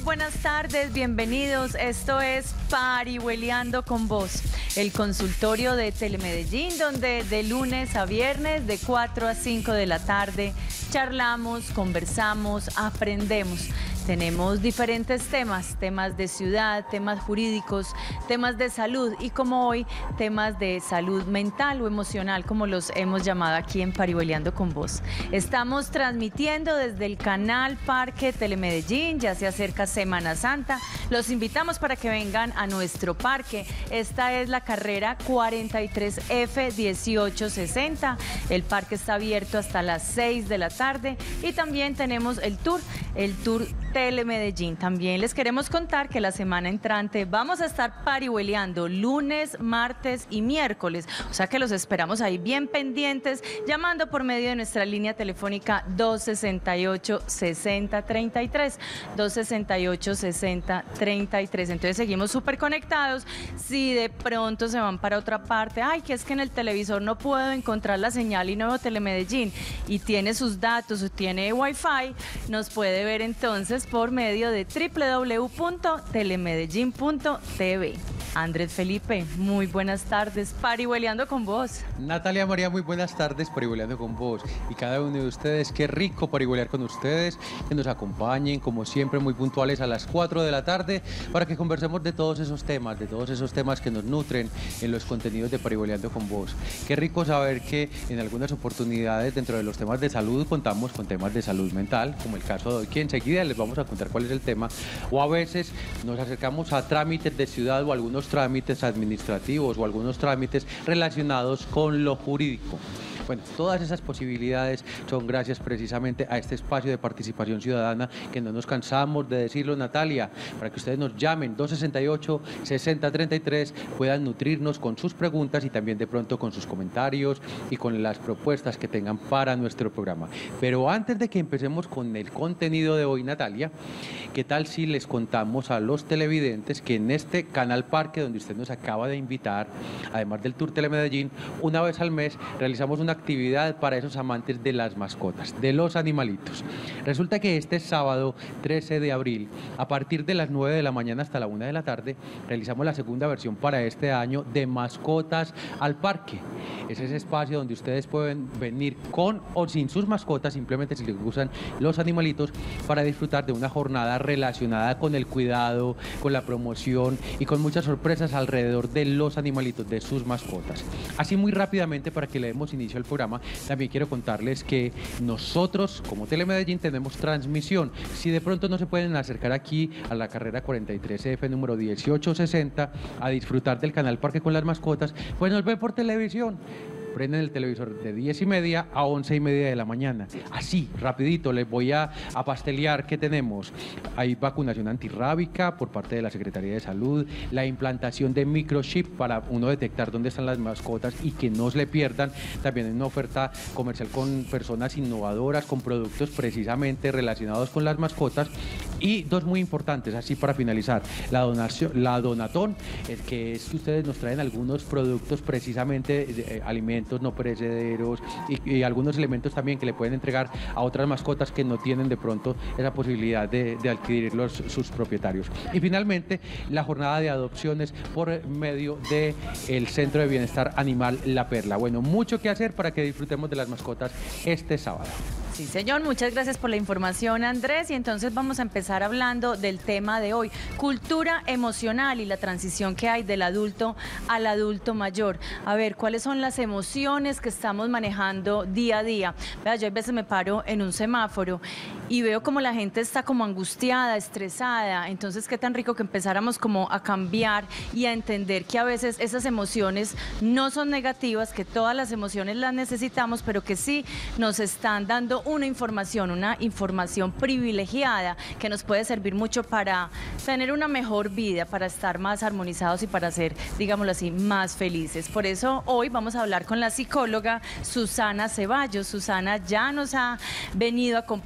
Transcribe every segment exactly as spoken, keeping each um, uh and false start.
buenas tardes, bienvenidos. Esto es Parihueliando con Vos, el consultorio de Telemedellín, donde de lunes a viernes, de cuatro a cinco de la tarde, charlamos, conversamos, aprendemos. Tenemos diferentes temas, temas de ciudad, temas jurídicos, temas de salud y como hoy, temas de salud mental o emocional, como los hemos llamado aquí en Parihueliando con Vos. Estamos transmitiendo desde el canal Parque Telemedellín, ya se acerca Semana Santa. Los invitamos para que vengan a nuestro parque. Esta es la carrera cuarenta y tres F dieciocho sesenta. El parque está abierto hasta las seis de la tarde y también tenemos el tour, el tour Telemedellín. También les queremos contar que la semana entrante vamos a estar parihueliando lunes, martes y miércoles. O sea que los esperamos ahí bien pendientes, llamando por medio de nuestra línea telefónica dos sesenta y ocho, sesenta treinta y tres. dos sesenta y ocho, sesenta treinta y tres. Entonces seguimos súper conectados. Si de pronto se van para otra parte, ay, que es que en el televisor no puedo encontrar la señal y no veo Telemedellín, y tiene sus datos o tiene Wi-Fi, nos puede ver entonces por medio de doble u doble u doble u punto telemedellín punto t v. Andrés Felipe, muy buenas tardes, Parihueliando con Vos. Natalia María, muy buenas tardes, Parihueliando con Vos. Y cada uno de ustedes, qué rico parihuelear con ustedes, que nos acompañen, como siempre, muy puntuales a las cuatro de la tarde, para que conversemos de todos esos temas, de todos esos temas que nos nutren en los contenidos de Parihueliando con Vos. Qué rico saber que en algunas oportunidades, dentro de los temas de salud, contamos con temas de salud mental, como el caso de hoy, que enseguida les vamos a contar cuál es el tema, o a veces nos acercamos a trámites de ciudad o algunos trámites administrativos o algunos trámites relacionados con lo jurídico. Bueno, todas esas posibilidades son gracias precisamente a este espacio de participación ciudadana que no nos cansamos de decirlo, Natalia, para que ustedes nos llamen dos sesenta y ocho, sesenta treinta y tres, puedan nutrirnos con sus preguntas y también de pronto con sus comentarios y con las propuestas que tengan para nuestro programa. Pero antes de que empecemos con el contenido de hoy, Natalia, ¿qué tal si les contamos a los televidentes que en este canal Parque, donde usted nos acaba de invitar, además del Tour Telemedellín, una vez al mes realizamos una actividad para esos amantes de las mascotas, de los animalitos? Resulta que este sábado trece de abril, a partir de las nueve de la mañana hasta la una de la tarde, realizamos la segunda versión para este año de Mascotas al Parque. Es ese espacio donde ustedes pueden venir con o sin sus mascotas, simplemente si les gustan los animalitos, para disfrutar de una jornada relacionada con el cuidado, con la promoción y con muchas sorpresas alrededor de los animalitos, de sus mascotas. Así muy rápidamente, para que le demos inicio al programa, también quiero contarles que nosotros como Telemedellín tenemos transmisión. Si de pronto no se pueden acercar aquí a la carrera cuarenta y tres F número dieciocho sesenta a disfrutar del canal Parque con las mascotas, pues nos ven por televisión. Prenden el televisor de diez y media a once y media de la mañana. Así, rapidito, les voy a, a pastelear qué tenemos. Hay vacunación antirrábica por parte de la Secretaría de Salud, la implantación de microchip para uno detectar dónde están las mascotas y que no se le pierdan. También hay una oferta comercial con personas innovadoras, con productos precisamente relacionados con las mascotas. Y dos muy importantes, así para finalizar, la donación, la donatón, el que es que ustedes nos traen algunos productos precisamente, eh, alimentos no perecederos y, y algunos elementos también que le pueden entregar a otras mascotas que no tienen de pronto esa posibilidad de, de adquirirlos sus propietarios. Y finalmente, la jornada de adopciones por medio del Centro de Bienestar Animal La Perla. Bueno, mucho que hacer para que disfrutemos de las mascotas este sábado. Sí, señor, muchas gracias por la información, Andrés. Y entonces vamos a empezar hablando del tema de hoy, cultura emocional y la transición que hay del adulto al adulto mayor. A ver, ¿cuáles son las emociones que estamos manejando día a día? Vea, yo a veces me paro en un semáforo y veo como la gente está como angustiada, estresada. Entonces, qué tan rico que empezáramos como a cambiar y a entender que a veces esas emociones no son negativas, que todas las emociones las necesitamos, pero que sí nos están dando una información, una información privilegiada que nos puede servir mucho para tener una mejor vida, para estar más armonizados y para ser, digámoslo así, más felices. Por eso hoy vamos a hablar con la psicóloga Susana Ceballos. Susana ya nos ha venido a acompañar en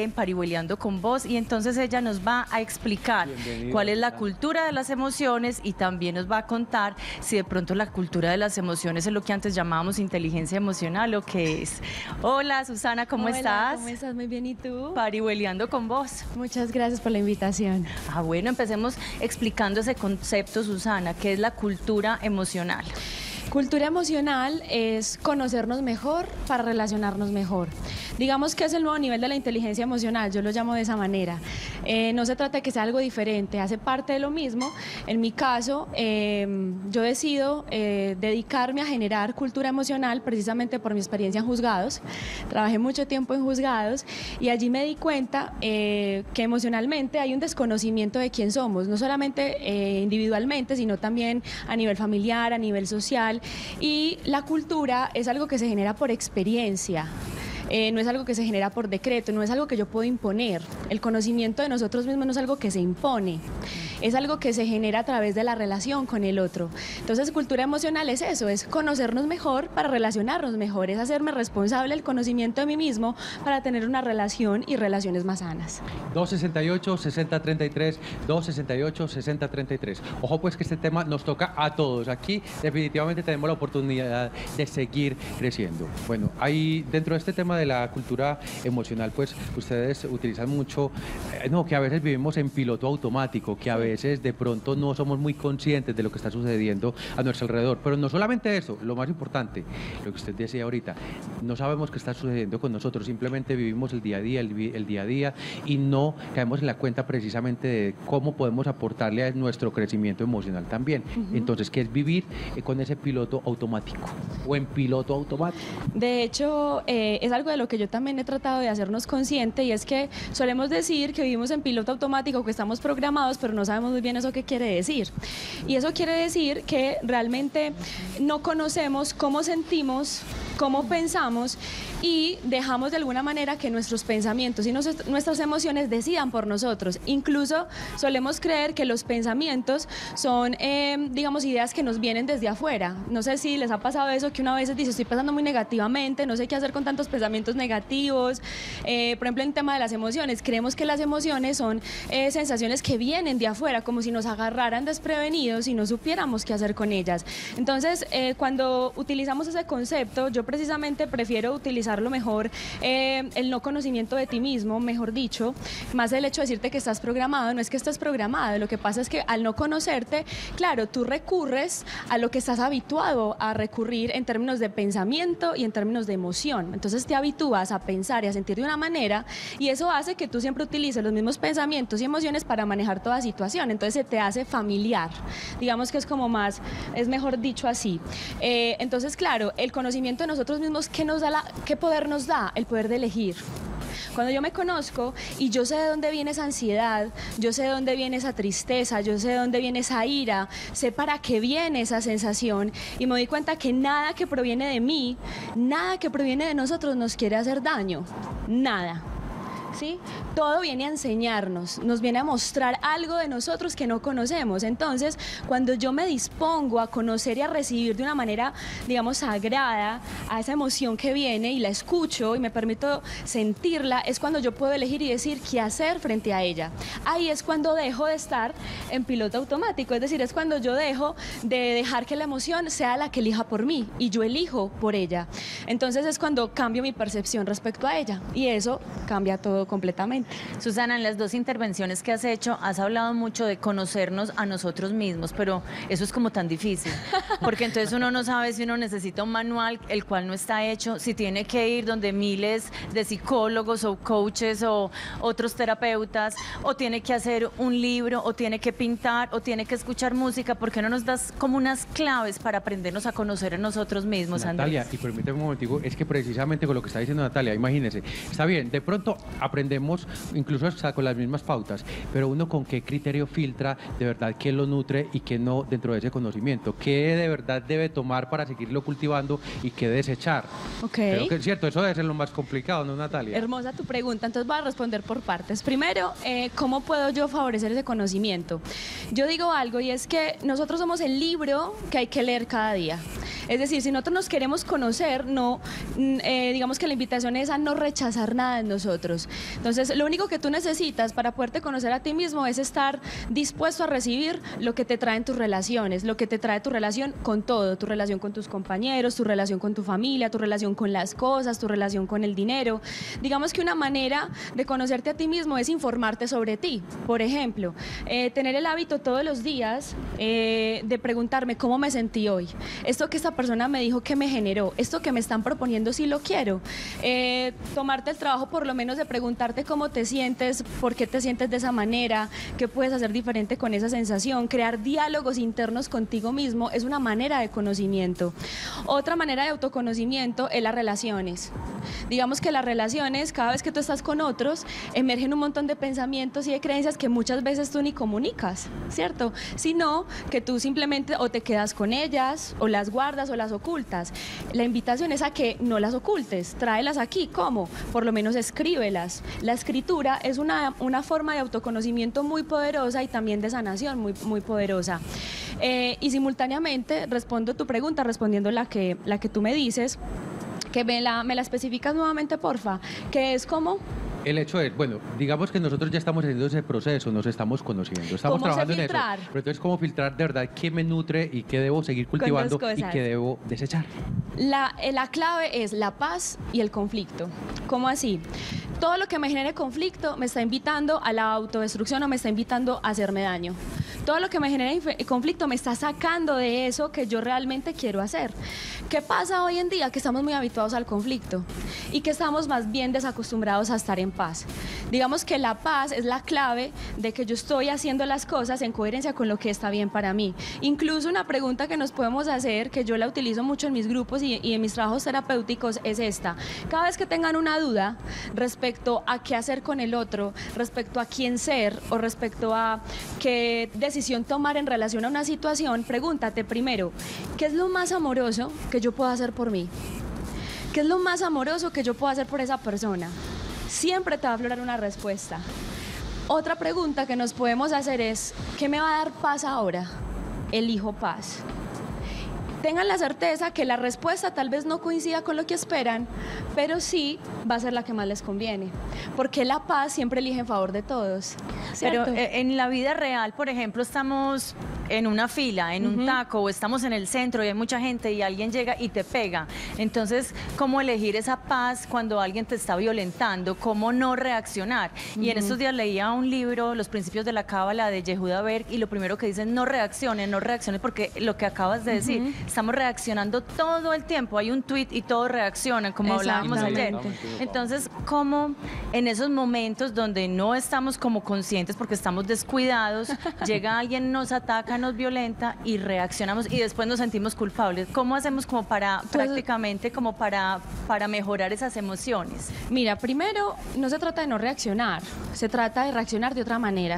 en Parihueliando con Vos, y entonces ella nos va a explicar Bienvenido. cuál es la cultura de las emociones y también nos va a contar si de pronto la cultura de las emociones es lo que antes llamábamos inteligencia emocional o qué es. Hola Susana, ¿cómo Hola, estás? ¿cómo estás? Muy bien, ¿y tú? Parihueliando con Vos. Muchas gracias por la invitación. Ah, bueno, empecemos explicando ese concepto, Susana, ¿qué es la cultura emocional? Cultura emocional es conocernos mejor para relacionarnos mejor. Digamos que es el nuevo nivel de la inteligencia emocional, yo lo llamo de esa manera. Eh, no se trata de que sea algo diferente, hace parte de lo mismo. En mi caso, eh, yo decido eh, dedicarme a generar cultura emocional precisamente por mi experiencia en juzgados. Trabajé mucho tiempo en juzgados y allí me di cuenta eh, que emocionalmente hay un desconocimiento de quién somos, no solamente eh, individualmente, sino también a nivel familiar, a nivel social. Y la cultura es algo que se genera por experiencia. Eh, no es algo que se genera por decreto, no es algo que yo puedo imponer. El conocimiento de nosotros mismos no es algo que se impone, es algo que se genera a través de la relación con el otro. Entonces, cultura emocional es eso, es conocernos mejor para relacionarnos mejor, es hacerme responsable del conocimiento de mí mismo para tener una relación y relaciones más sanas. dos sesenta y ocho, sesenta treinta y tres, dos sesenta y ocho, sesenta treinta y tres. Ojo pues que este tema nos toca a todos. Aquí definitivamente tenemos la oportunidad de seguir creciendo. Bueno, hay dentro de este tema de la cultura emocional, pues ustedes utilizan mucho, eh, no, que a veces vivimos en piloto automático, que a veces de pronto no somos muy conscientes de lo que está sucediendo a nuestro alrededor. Pero no solamente eso, lo más importante, lo que usted decía ahorita, no sabemos qué está sucediendo con nosotros, simplemente vivimos el día a día, el, el día a día y no caemos en la cuenta precisamente de cómo podemos aportarle a nuestro crecimiento emocional también. Uh-huh. Entonces, ¿qué es vivir eh, con ese piloto automático o en piloto automático? De hecho, eh, es algo de lo que yo también he tratado de hacernos consciente, y es que solemos decir que vivimos en piloto automático, que estamos programados, pero no sabemos muy bien eso qué quiere decir. Y eso quiere decir que realmente no conocemos cómo sentimos, cómo pensamos, y dejamos de alguna manera que nuestros pensamientos y nos, nuestras emociones decidan por nosotros. Incluso solemos creer que los pensamientos son, eh, digamos, ideas que nos vienen desde afuera. No sé si les ha pasado eso, que una vez dice, estoy pensando muy negativamente, no sé qué hacer con tantos pensamientos negativos. Eh, por ejemplo, en el tema de las emociones, creemos que las emociones son eh, sensaciones que vienen de afuera, como si nos agarraran desprevenidos y no supiéramos qué hacer con ellas. Entonces, eh, cuando utilizamos ese concepto, yo precisamente prefiero utilizarlo mejor, eh, el no conocimiento de ti mismo, mejor dicho, más el hecho de decirte que estás programado. No es que estés programado, lo que pasa es que al no conocerte, claro, tú recurres a lo que estás habituado a recurrir en términos de pensamiento y en términos de emoción. Entonces te habitúas a pensar y a sentir de una manera, y eso hace que tú siempre utilices los mismos pensamientos y emociones para manejar toda situación. Entonces se te hace familiar, digamos que es como más, es mejor dicho así. Eh, entonces, claro, el conocimiento de nosotros mismos, ¿qué nos da la, qué poder nos da? El poder de elegir. Cuando yo me conozco y yo sé de dónde viene esa ansiedad, yo sé de dónde viene esa tristeza, yo sé de dónde viene esa ira, sé para qué viene esa sensación, y me doy cuenta que nada que proviene de mí, nada que proviene de nosotros nos quiere hacer daño, nada. ¿Sí? Todo viene a enseñarnos, nos viene a mostrar algo de nosotros que no conocemos. Entonces, cuando yo me dispongo a conocer y a recibir de una manera, digamos, sagrada a esa emoción que viene y la escucho y me permito sentirla, es cuando yo puedo elegir y decir qué hacer frente a ella. Ahí es cuando dejo de estar en piloto automático, es decir, es cuando yo dejo de dejar que la emoción sea la que elija por mí y yo elijo por ella. Entonces es cuando cambio mi percepción respecto a ella, y eso cambia todo completamente. Susana, en las dos intervenciones que has hecho, has hablado mucho de conocernos a nosotros mismos, pero eso es como tan difícil, porque entonces uno no sabe si uno necesita un manual, el cual no está hecho, si tiene que ir donde miles de psicólogos o coaches o otros terapeutas, o tiene que hacer un libro, o tiene que pintar, o tiene que escuchar música. ¿Por qué no nos das como unas claves para aprendernos a conocer a nosotros mismos, Natalia, Andrés? y permíteme un momentico, es que precisamente con lo que está diciendo Natalia, imagínense, está bien, de pronto aprendemos incluso hasta con las mismas pautas, pero uno con qué criterio filtra de verdad qué lo nutre y qué no dentro de ese conocimiento, qué de verdad debe tomar para seguirlo cultivando y qué desechar. Okay. Creo que es cierto, eso debe ser lo más complicado, ¿no, Natalia? Hermosa tu pregunta, entonces voy a responder por partes. Primero, eh, ¿cómo puedo yo favorecer ese conocimiento? Yo digo algo, y es que nosotros somos el libro que hay que leer cada día. Es decir, si nosotros nos queremos conocer, no, eh, digamos que la invitación es a no rechazar nada en nosotros. Entonces, lo único que tú necesitas para poderte conocer a ti mismo es estar dispuesto a recibir lo que te traen tus relaciones, lo que te trae tu relación con todo, tu relación con tus compañeros, tu relación con tu familia, tu relación con las cosas, tu relación con el dinero. Digamos que una manera de conocerte a ti mismo es informarte sobre ti. Por ejemplo, eh, tener el hábito todos los días eh, de preguntarme cómo me sentí hoy. Esto que esta persona me dijo que me generó, esto que me están proponiendo si lo quiero. Eh, tomarte el trabajo por lo menos de preguntarte cómo te sientes, por qué te sientes de esa manera, qué puedes hacer diferente con esa sensación. Crear diálogos internos contigo mismo es una manera de conocimiento. Otra manera de autoconocimiento es las relaciones. Digamos que las relaciones, cada vez que tú estás con otros, emergen un montón de pensamientos y de creencias que muchas veces tú ni comunicas, ¿cierto? Sino que tú simplemente o te quedas con ellas, o las guardas o las ocultas. La invitación es a que no las ocultes, tráelas aquí. ¿Cómo? Por lo menos escríbelas. La escritura es una, una forma de autoconocimiento muy poderosa y también de sanación muy, muy poderosa. Eh, y simultáneamente respondo tu pregunta respondiendo la que, la que tú me dices, que me la, me la especificas nuevamente, porfa, que es como... El hecho es, bueno, digamos que nosotros ya estamos haciendo ese proceso, nos estamos conociendo, estamos ¿Cómo trabajando sé en eso. filtrar? Pero entonces, ¿cómo filtrar de verdad qué me nutre y qué debo seguir cultivando y qué debo desechar? La, la clave es la paz y el conflicto. ¿Cómo así? Todo lo que me genere conflicto me está invitando a la autodestrucción o me está invitando a hacerme daño. Todo lo que me genere conflicto me está sacando de eso que yo realmente quiero hacer. ¿Qué pasa hoy en día? Que estamos muy habituados al conflicto y que estamos más bien desacostumbrados a estar en paz. Digamos que la paz es la clave de que yo estoy haciendo las cosas en coherencia con lo que está bien para mí. Incluso una pregunta que nos podemos hacer, que yo la utilizo mucho en mis grupos y, y en mis trabajos terapéuticos, es esta. Cada vez que tengan una duda respecto a qué hacer con el otro, respecto a quién ser o respecto a qué decisión tomar en relación a una situación, pregúntate primero, ¿qué es lo más amoroso que yo puedo hacer por mí? ¿Qué es lo más amoroso que yo puedo hacer por esa persona? Siempre te va a aflorar una respuesta. Otra pregunta que nos podemos hacer es, ¿qué me va a dar paz ahora? Elijo paz. Tengan la certeza que la respuesta tal vez no coincida con lo que esperan, pero sí va a ser la que más les conviene, porque la paz siempre elige en favor de todos, ¿cierto? Pero eh, en la vida real, por ejemplo, estamos en una fila, en uh-huh. un taco, o estamos en el centro y hay mucha gente y alguien llega y te pega. Entonces, ¿cómo elegir esa paz cuando alguien te está violentando? ¿Cómo no reaccionar? Uh-huh. Y en estos días leía un libro, Los Principios de la Cábala, de Yehuda Berg, y lo primero que dicen, no reacciones, no reacciones, porque lo que acabas de decir, uh-huh. estamos reaccionando todo el tiempo. Hay un tweet y todos reaccionan, como hablábamos ayer. Entonces, ¿cómo en esos momentos donde no estamos como conscientes porque estamos descuidados, llega alguien, nos ataca, nos violenta y reaccionamos y después nos sentimos culpables? ¿Cómo hacemos como para, prácticamente, como para, para mejorar esas emociones? Mira, primero, no se trata de no reaccionar, se trata de reaccionar de otra manera.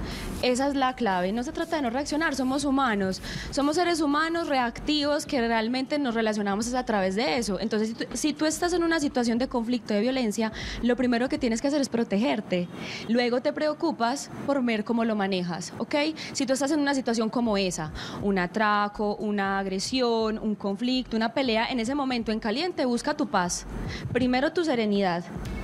Esa es la clave, no se trata de no reaccionar, somos humanos, somos seres humanos reactivos que realmente nos relacionamos a través de eso. Entonces, si tú, si tú estás en una situación de conflicto, de violencia, lo primero que tienes que hacer es protegerte. Luego te preocupas por ver cómo lo manejas, ¿ok? Si tú estás en una situación como esa, un atraco, una agresión, un conflicto, una pelea, en ese momento en caliente busca tu paz. Primero tu serenidad.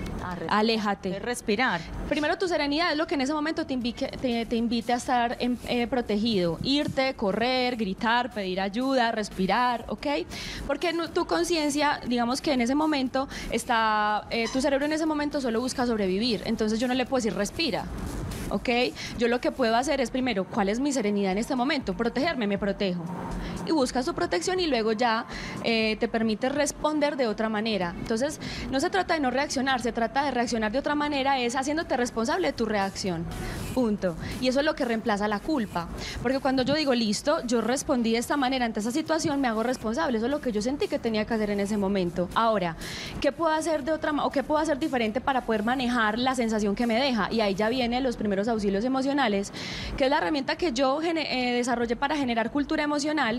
Aléjate. Respirar. Primero tu serenidad es lo que en ese momento te invite, te, te invite a estar en, eh, protegido. Irte, correr, gritar, pedir ayuda, respirar, ¿ok? Porque no, tu conciencia, digamos que en ese momento está, eh, tu cerebro en ese momento solo busca sobrevivir. Entonces yo no le puedo decir respira. ¿Ok? Yo lo que puedo hacer es primero, ¿cuál es mi serenidad en este momento? Protegerme, me protejo. Y buscas tu protección y luego ya eh, te permite responder de otra manera. Entonces, no se trata de no reaccionar, se trata de reaccionar de otra manera, es haciéndote responsable de tu reacción. Punto. Y eso es lo que reemplaza la culpa. Porque cuando yo digo, listo, yo respondí de esta manera ante esa situación, me hago responsable. Eso es lo que yo sentí que tenía que hacer en ese momento. Ahora, ¿qué puedo hacer de otra o qué puedo hacer diferente para poder manejar la sensación que me deja? Y ahí ya vienen los primeros auxilios emocionales, que es la herramienta que yo eh, desarrollé para generar cultura emocional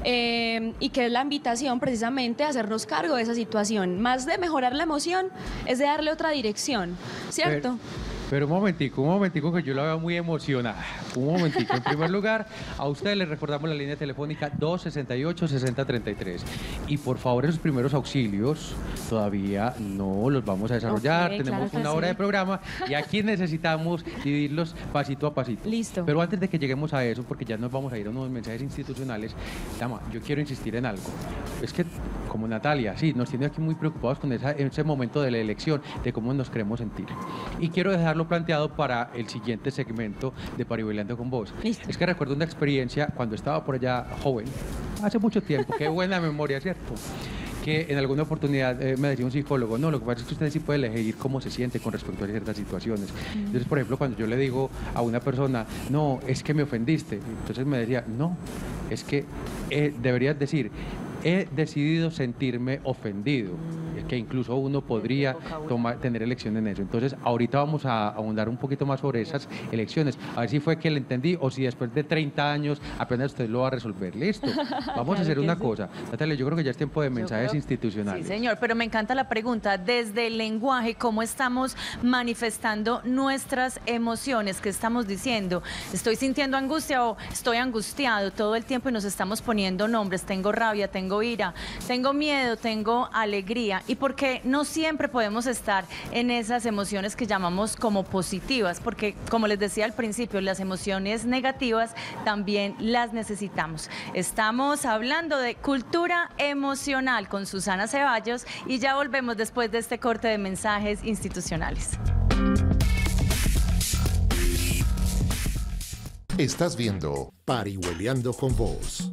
eh, y que es la invitación precisamente a hacernos cargo de esa situación. Más de mejorar la emoción, es de darle otra dirección, ¿cierto? Pero un momentico, un momentico que yo la veo muy emocionada. Un momentico. En primer lugar, a ustedes les recordamos la línea telefónica dos sesenta y ocho, sesenta treinta y tres. Y por favor, esos primeros auxilios todavía no los vamos a desarrollar. Okay, Tenemos claro una sí. hora de programa y aquí necesitamos dividirlos pasito a pasito. Listo. Pero antes de que lleguemos a eso, porque ya nos vamos a ir a unos mensajes institucionales, Dama, yo quiero insistir en algo. Es que, como Natalia, sí, nos tiene aquí muy preocupados con esa, ese momento de la elección, de cómo nos queremos sentir. Y quiero dejarlo planteado para el siguiente segmento de Parihueliando con Vos. Listo. Es que recuerdo una experiencia cuando estaba por allá joven, hace mucho tiempo, qué buena memoria, ¿cierto? Que en alguna oportunidad eh, me decía un psicólogo, no, lo que pasa es que usted sí puede elegir cómo se siente con respecto a ciertas situaciones. Mm. Entonces, por ejemplo, cuando yo le digo a una persona, no, es que me ofendiste, entonces me decía, no, es que eh, deberías decir, he decidido sentirme ofendido. Que incluso uno podría tomar, tener elección en eso. Entonces, ahorita vamos a ahondar un poquito más sobre esas elecciones. A ver si fue que le entendí o si después de treinta años apenas usted lo va a resolver. Listo. Vamos claro a hacer una sí. cosa. Natalia, yo creo que ya es tiempo de mensajes creo, institucionales. Sí, señor, pero me encanta la pregunta. Desde el lenguaje, ¿cómo estamos manifestando nuestras emociones? ¿Qué estamos diciendo? ¿Estoy sintiendo angustia o estoy angustiado todo el tiempo y nos estamos poniendo nombres? Tengo rabia, tengo ira, tengo miedo, tengo alegría. Y porque no siempre podemos estar en esas emociones que llamamos como positivas, porque como les decía al principio, las emociones negativas también las necesitamos. Estamos hablando de cultura emocional con Susana Ceballos y ya volvemos después de este corte de mensajes institucionales. Estás viendo Parihueliando con Vos.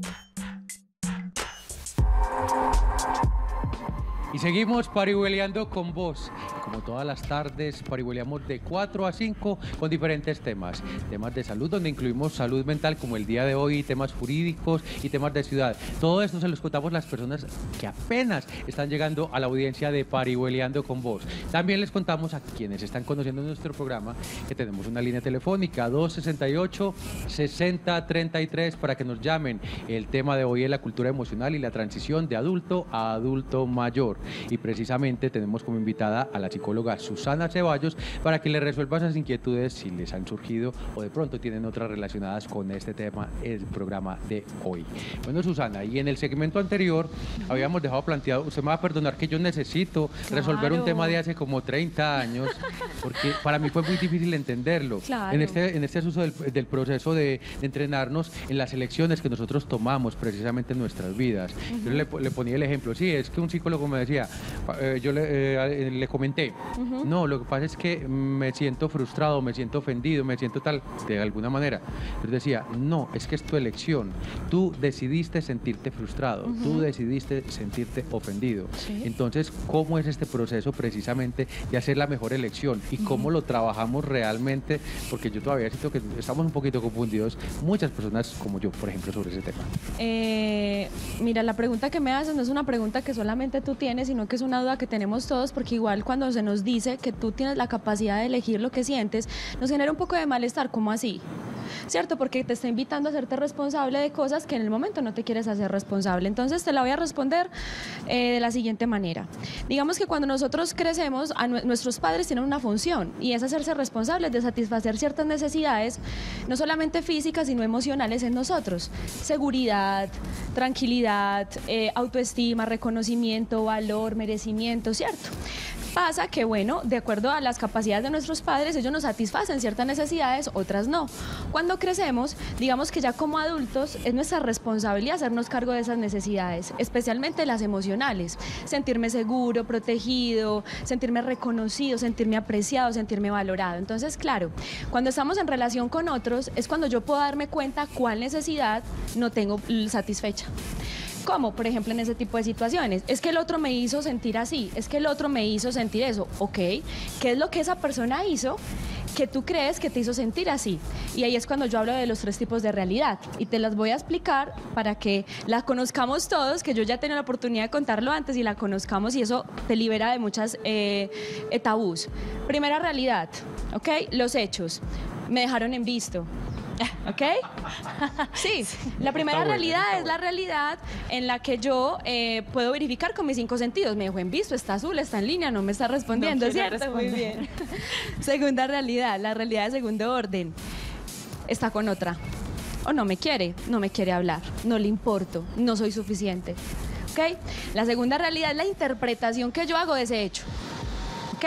Y seguimos parihueliando con vos. Como todas las tardes, parihueleamos de cuatro a cinco con diferentes temas. Temas de salud, donde incluimos salud mental, como el día de hoy, temas jurídicos y temas de ciudad. Todo esto se los contamos a las personas que apenas están llegando a la audiencia de Parihueliando con vos. También les contamos a quienes están conociendo nuestro programa que tenemos una línea telefónica dos sesenta y ocho, sesenta treinta y tres para que nos llamen. El tema de hoy es la cultura emocional y la transición de adulto a adulto mayor. Y precisamente tenemos como invitada a la psicóloga Susana Ceballos para que le resuelva esas inquietudes si les han surgido o de pronto tienen otras relacionadas con este tema, el programa de hoy. Bueno, Susana, y en el segmento anterior habíamos dejado planteado, usted me va a perdonar que yo necesito claro. resolver un tema de hace como treinta años, porque para mí fue muy difícil entenderlo. Claro. En este, en este uso del, del proceso de, de entrenarnos en las elecciones que nosotros tomamos precisamente en nuestras vidas. Uh-huh. Yo le, le ponía el ejemplo, sí, es que un psicólogo me decía, eh, yo le, eh, le comenté, uh-huh. no, lo que pasa es que me siento frustrado, me siento ofendido, me siento tal, de alguna manera. Yo decía, no, es que es tu elección. Tú decidiste sentirte frustrado, uh-huh. tú decidiste sentirte ofendido. Sí. Entonces, ¿cómo es este proceso precisamente de hacer la mejor elección? ¿Y uh-huh. cómo lo trabajamos realmente? Porque yo todavía siento que estamos un poquito confundidos, muchas personas como yo, por ejemplo, sobre ese tema. Eh, mira, la pregunta que me haces no es una pregunta que solamente tú tienes, sino que es una duda que tenemos todos, porque igual cuando se nos dice que tú tienes la capacidad de elegir lo que sientes, nos genera un poco de malestar. ¿Cómo así? ¿Cierto? Porque te está invitando a hacerte responsable de cosas que en el momento no te quieres hacer responsable. Entonces te la voy a responder eh, de la siguiente manera. Digamos que cuando nosotros crecemos, a nu- nuestros padres tienen una función y es hacerse responsables de satisfacer ciertas necesidades, no solamente físicas, sino emocionales en nosotros. Seguridad, tranquilidad, eh, autoestima, reconocimiento, valor, merecimiento, ¿cierto? Pasa que, bueno, de acuerdo a las capacidades de nuestros padres, ellos nos satisfacen ciertas necesidades, otras no. Cuando crecemos, digamos que ya como adultos, es nuestra responsabilidad hacernos cargo de esas necesidades, especialmente las emocionales. Sentirme seguro, protegido, sentirme reconocido, sentirme apreciado, sentirme valorado. Entonces, claro, cuando estamos en relación con otros, es cuando yo puedo darme cuenta cuál necesidad no tengo satisfecha. ¿Cómo? Por ejemplo, en ese tipo de situaciones. Es que el otro me hizo sentir así, es que el otro me hizo sentir eso. Ok, ¿qué es lo que esa persona hizo que tú crees que te hizo sentir así? Y ahí es cuando yo hablo de los tres tipos de realidad. Y te las voy a explicar para que la conozcamos todos, que yo ya tenía la oportunidad de contarlo antes y la conozcamos y eso te libera de muchas eh, tabús. Primera realidad, ¿ok? Los hechos. Me dejaron en visto. ¿Ok? Sí, la primera Está bueno, realidad está es la realidad en la que yo eh, puedo verificar con mis cinco sentidos. Me dejó en visto, está azul, está en línea, no me está respondiendo, No quiere ¿cierto? Muy responder. bien. Segunda realidad, la realidad de segundo orden. Está con otra. O no me quiere, no me quiere hablar, no le importo, no soy suficiente. ¿Ok? La segunda realidad es la interpretación que yo hago de ese hecho. ¿Ok?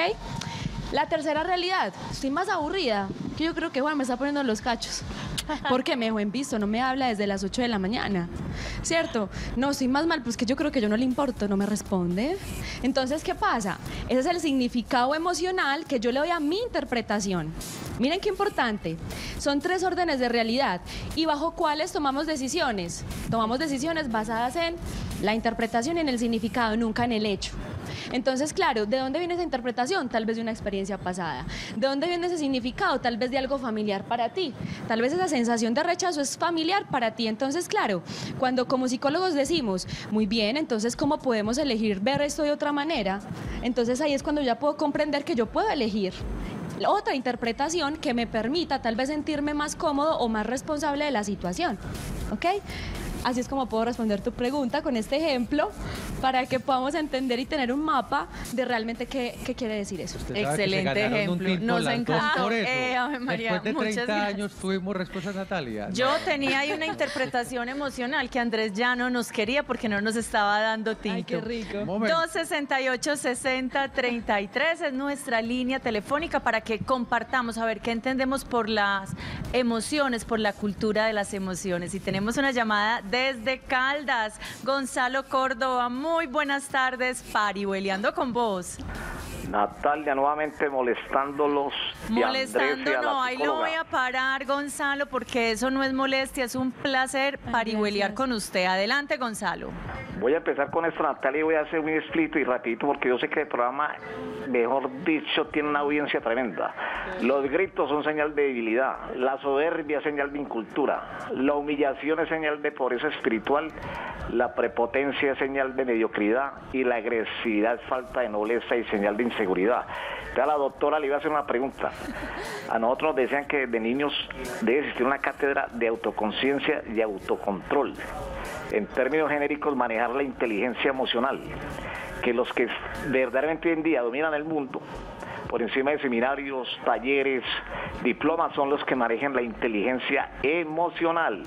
La tercera realidad, estoy más aburrida, que yo creo que Juan me está poniendo los cachos. Porque me dejó en visto, no me habla desde las ocho de la mañana, ¿cierto? No, estoy más mal, pues que yo creo que yo no le importo, no me responde. Entonces, ¿qué pasa? Ese es el significado emocional que yo le doy a mi interpretación. Miren qué importante. Son tres órdenes de realidad y bajo cuáles tomamos decisiones. Tomamos decisiones basadas en la interpretación y en el significado, nunca en el hecho. Entonces, claro, ¿de dónde viene esa interpretación? Tal vez de una experiencia pasada. ¿De dónde viene ese significado? Tal vez de algo familiar para ti. Tal vez esa sensación de rechazo es familiar para ti. Entonces, claro, cuando como psicólogos decimos, muy bien, entonces, ¿cómo podemos elegir ver esto de otra manera? Entonces, ahí es cuando ya puedo comprender que yo puedo elegir otra interpretación que me permita tal vez sentirme más cómodo o más responsable de la situación. ¿Ok? Así es como puedo responder tu pregunta con este ejemplo para que podamos entender y tener un mapa de realmente qué, qué quiere decir eso. Usted sabe que se Excelente ganaron un ejemplo. tinto Nos las dos encantó. por eso. Eh, Ave María, Después de muchas treinta gracias. años tuvimos respuesta, Natalia. Yo tenía ahí una interpretación emocional que Andrés ya no nos quería porque no nos estaba dando tinto. Ay, qué rico. Un momento. dos sesenta y ocho, sesenta, treinta y tres es nuestra línea telefónica para que compartamos, a ver qué entendemos por las emociones, por la cultura de las emociones. Y tenemos una llamada desde Caldas. Gonzalo Córdoba, muy buenas tardes, parihueliando con vos. Natalia, nuevamente molestándolos. y Andrés y Molestando, a la no, ahí lo psicóloga. voy a parar, Gonzalo, porque eso no es molestia, es un placer Ay, parihueliar gracias. con usted. Adelante, Gonzalo. Voy a empezar con esto, Natalia, y voy a ser muy explícito y rapidito porque yo sé que el programa, mejor dicho, tiene una audiencia tremenda. Los gritos son señal de debilidad, la soberbia es señal de incultura, la humillación es señal de pobreza espiritual, la prepotencia es señal de mediocridad y la agresividad es falta de nobleza y señal de inseguridad. Entonces a la doctora le iba a hacer una pregunta. A nosotros nos decían que de niños debe existir una cátedra de autoconciencia y autocontrol. En términos genéricos, manejar la inteligencia emocional, que los que verdaderamente hoy en día dominan el mundo, por encima de seminarios, talleres, diplomas, son los que manejan la inteligencia emocional,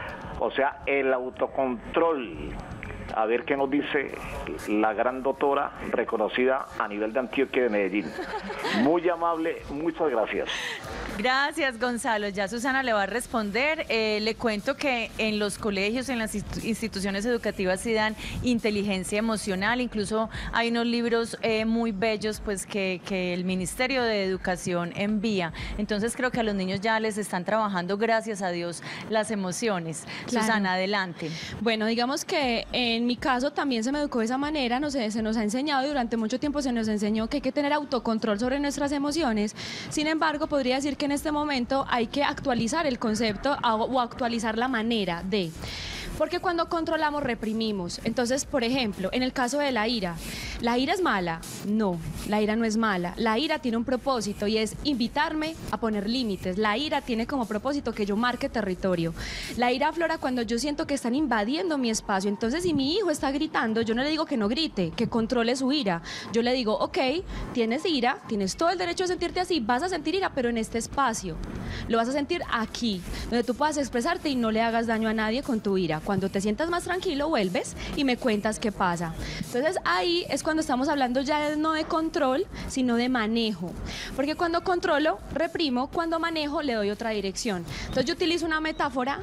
o sea, el autocontrol. A ver qué nos dice la gran doctora reconocida a nivel de Antioquia y de Medellín. Muy amable, muchas gracias. Gracias, Gonzalo. Ya Susana le va a responder. Eh, le cuento que en los colegios, en las institu- instituciones educativas sí dan inteligencia emocional. Incluso hay unos libros eh, muy bellos pues que, que el Ministerio de Educación envía. Entonces creo que a los niños ya les están trabajando, gracias a Dios, las emociones. Claro. Susana, adelante. Bueno, digamos que en mi caso también se me educó de esa manera, no sé, se nos ha enseñado y durante mucho tiempo se nos enseñó que hay que tener autocontrol sobre nuestras emociones. Sin embargo, podría decir que en este momento hay que actualizar el concepto a- o actualizar la manera de... Porque cuando controlamos, reprimimos. Entonces, por ejemplo, en el caso de la ira, ¿la ira es mala? No, la ira no es mala. La ira tiene un propósito y es invitarme a poner límites. La ira tiene como propósito que yo marque territorio. La ira aflora cuando yo siento que están invadiendo mi espacio. Entonces, si mi hijo está gritando, yo no le digo que no grite, que controle su ira. Yo le digo, ok, tienes ira, tienes todo el derecho a sentirte así, vas a sentir ira, pero en este espacio. Lo vas a sentir aquí, donde tú puedas expresarte y no le hagas daño a nadie con tu ira. Cuando te sientas más tranquilo, vuelves y me cuentas qué pasa. Entonces ahí es cuando estamos hablando ya de- no de control, sino de manejo. Porque cuando controlo, reprimo, cuando manejo, le doy otra dirección. Entonces yo utilizo una metáfora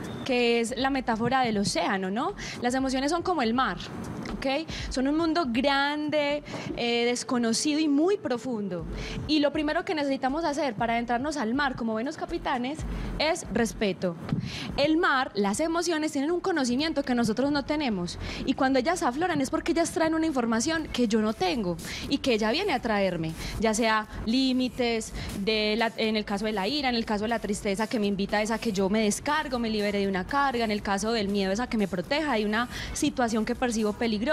que es la metáfora del océano, ¿no? Las emociones son como el mar, ¿ok? Son un mundo grande, eh, desconocido y muy profundo. Y lo primero que necesitamos hacer para adentrarnos al mar como buenos capitanes es respeto. El mar, las emociones tienen un conocimiento que nosotros no tenemos. Y cuando ellas afloran es porque ellas traen una información que yo no tengo y que ella viene a traerme, ya sea límites, de la- en el caso de la ira, en el caso de la tristeza, que me invita es a que yo me descargo, me libere de una carga, en el caso del miedo es a que me proteja de una situación que percibo peligrosa.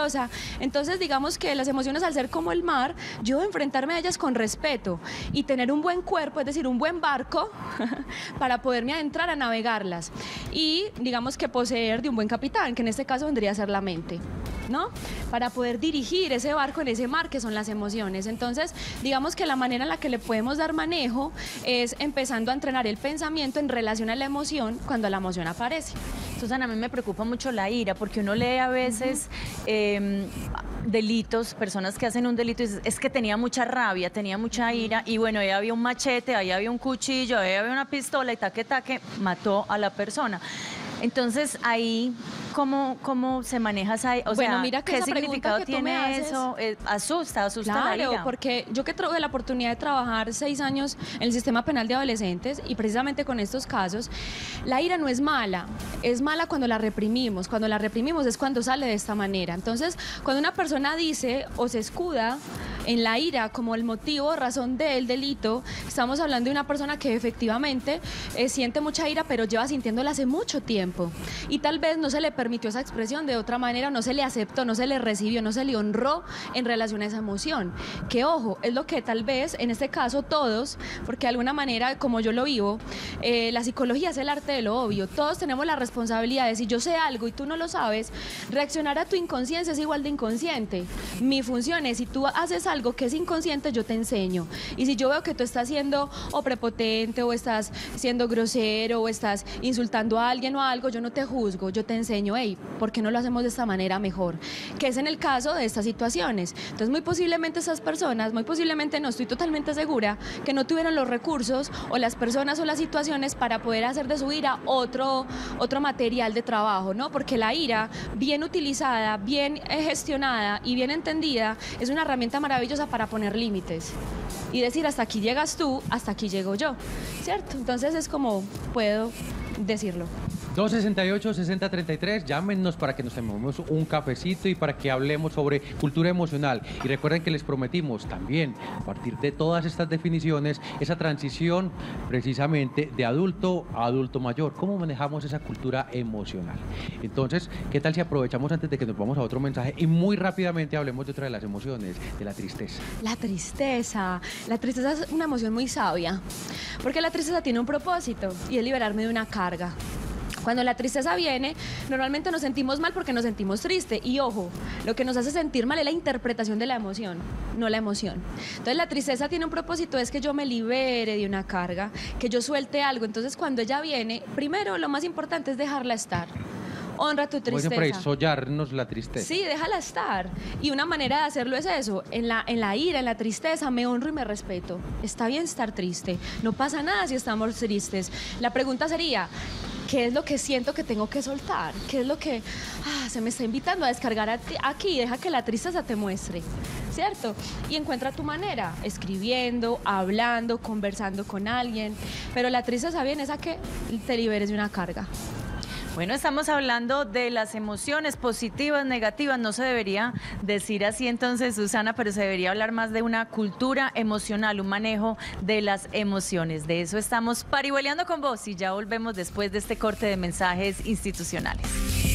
maravillosa. Entonces, digamos que las emociones, al ser como el mar, yo enfrentarme a ellas con respeto y tener un buen cuerpo, es decir, un buen barco, para poderme adentrar a navegarlas. Y digamos que poseer de un buen capitán, que en este caso vendría a ser la mente, ¿no? Para poder dirigir ese barco en ese mar que son las emociones. Entonces, digamos que la manera en la que le podemos dar manejo es empezando a entrenar el pensamiento en relación a la emoción cuando la emoción aparece. Susana, a mí me preocupa mucho la ira, porque uno lee a veces uh-huh. eh, delitos, personas que hacen un delito y dices, es que tenía mucha rabia, tenía mucha ira, y bueno, ahí había un machete, ahí había un cuchillo, ahí había una pistola y taque, taque, mató a la persona. Entonces, ahí, ¿cómo, cómo se maneja esa? O bueno, sea, mira que ¿qué esa significado que tiene haces, eso? Eh, asusta, asusta claro, la ira. Porque yo que tuve la oportunidad de trabajar seis años en el sistema penal de adolescentes y precisamente con estos casos, la ira no es mala, es mala cuando la reprimimos, cuando la reprimimos es cuando sale de esta manera. Entonces, cuando una persona dice o se escuda en la ira como el motivo o razón del delito, estamos hablando de una persona que efectivamente eh, siente mucha ira, pero lleva sintiéndola hace mucho tiempo. Y tal vez no se le permitió esa expresión de otra manera, no se le aceptó, no se le recibió, no se le honró en relación a esa emoción. Que ojo, es lo que tal vez en este caso todos, porque de alguna manera, como yo lo vivo, eh, la psicología es el arte de lo obvio. Todos tenemos la responsabilidad de, si yo sé algo y tú no lo sabes, reaccionar a tu inconsciencia es igual de inconsciente. Mi función es, si tú haces algo que es inconsciente, yo te enseño. Y si yo veo que tú estás siendo o prepotente o estás siendo grosero o estás insultando a alguien o a algo, yo no te juzgo, yo te enseño, hey, ¿por qué no lo hacemos de esta manera mejor? Que es en el caso de estas situaciones. Entonces, muy posiblemente esas personas, muy posiblemente, no estoy totalmente segura, que no tuvieron los recursos o las personas o las situaciones para poder hacer de su ira otro, otro material de trabajo, ¿no? Porque la ira, bien utilizada, bien gestionada y bien entendida, es una herramienta maravillosa para poner límites y decir, hasta aquí llegas tú, hasta aquí llego yo, ¿cierto? Entonces es como puedo decirlo. dos sesenta y ocho, sesenta treinta y tres, llámenos para que nos tomemos un cafecito y para que hablemos sobre cultura emocional. Y recuerden que les prometimos también, a partir de todas estas definiciones, esa transición precisamente de adulto a adulto mayor. ¿Cómo manejamos esa cultura emocional? Entonces, ¿qué tal si aprovechamos antes de que nos vamos a otro mensaje y muy rápidamente hablemos de otra de las emociones, de la tristeza? La tristeza. La tristeza es una emoción muy sabia, porque la tristeza tiene un propósito y es liberarme de una carga. Cuando la tristeza viene, normalmente nos sentimos mal porque nos sentimos tristes. Y ojo, lo que nos hace sentir mal es la interpretación de la emoción, no la emoción. Entonces la tristeza tiene un propósito, es que yo me libere de una carga, que yo suelte algo. Entonces cuando ella viene, primero lo más importante es dejarla estar. Honra tu tristeza. Como siempre, sollarnos la tristeza. Sí, déjala estar. Y una manera de hacerlo es eso. En la, en la ira, en la tristeza, me honro y me respeto. Está bien estar triste. No pasa nada si estamos tristes. La pregunta sería, ¿qué es lo que siento que tengo que soltar? ¿Qué es lo que ah, se me está invitando a descargar a ti, aquí? Deja que la tristeza te muestre, ¿cierto? Y encuentra tu manera, escribiendo, hablando, conversando con alguien. Pero la tristeza viene es a que te liberes de una carga. Bueno, estamos hablando de las emociones positivas, negativas. No se debería decir así entonces, Susana, pero se debería hablar más de una cultura emocional, un manejo de las emociones. De eso estamos parihueleando con vos y ya volvemos después de este corte de mensajes institucionales.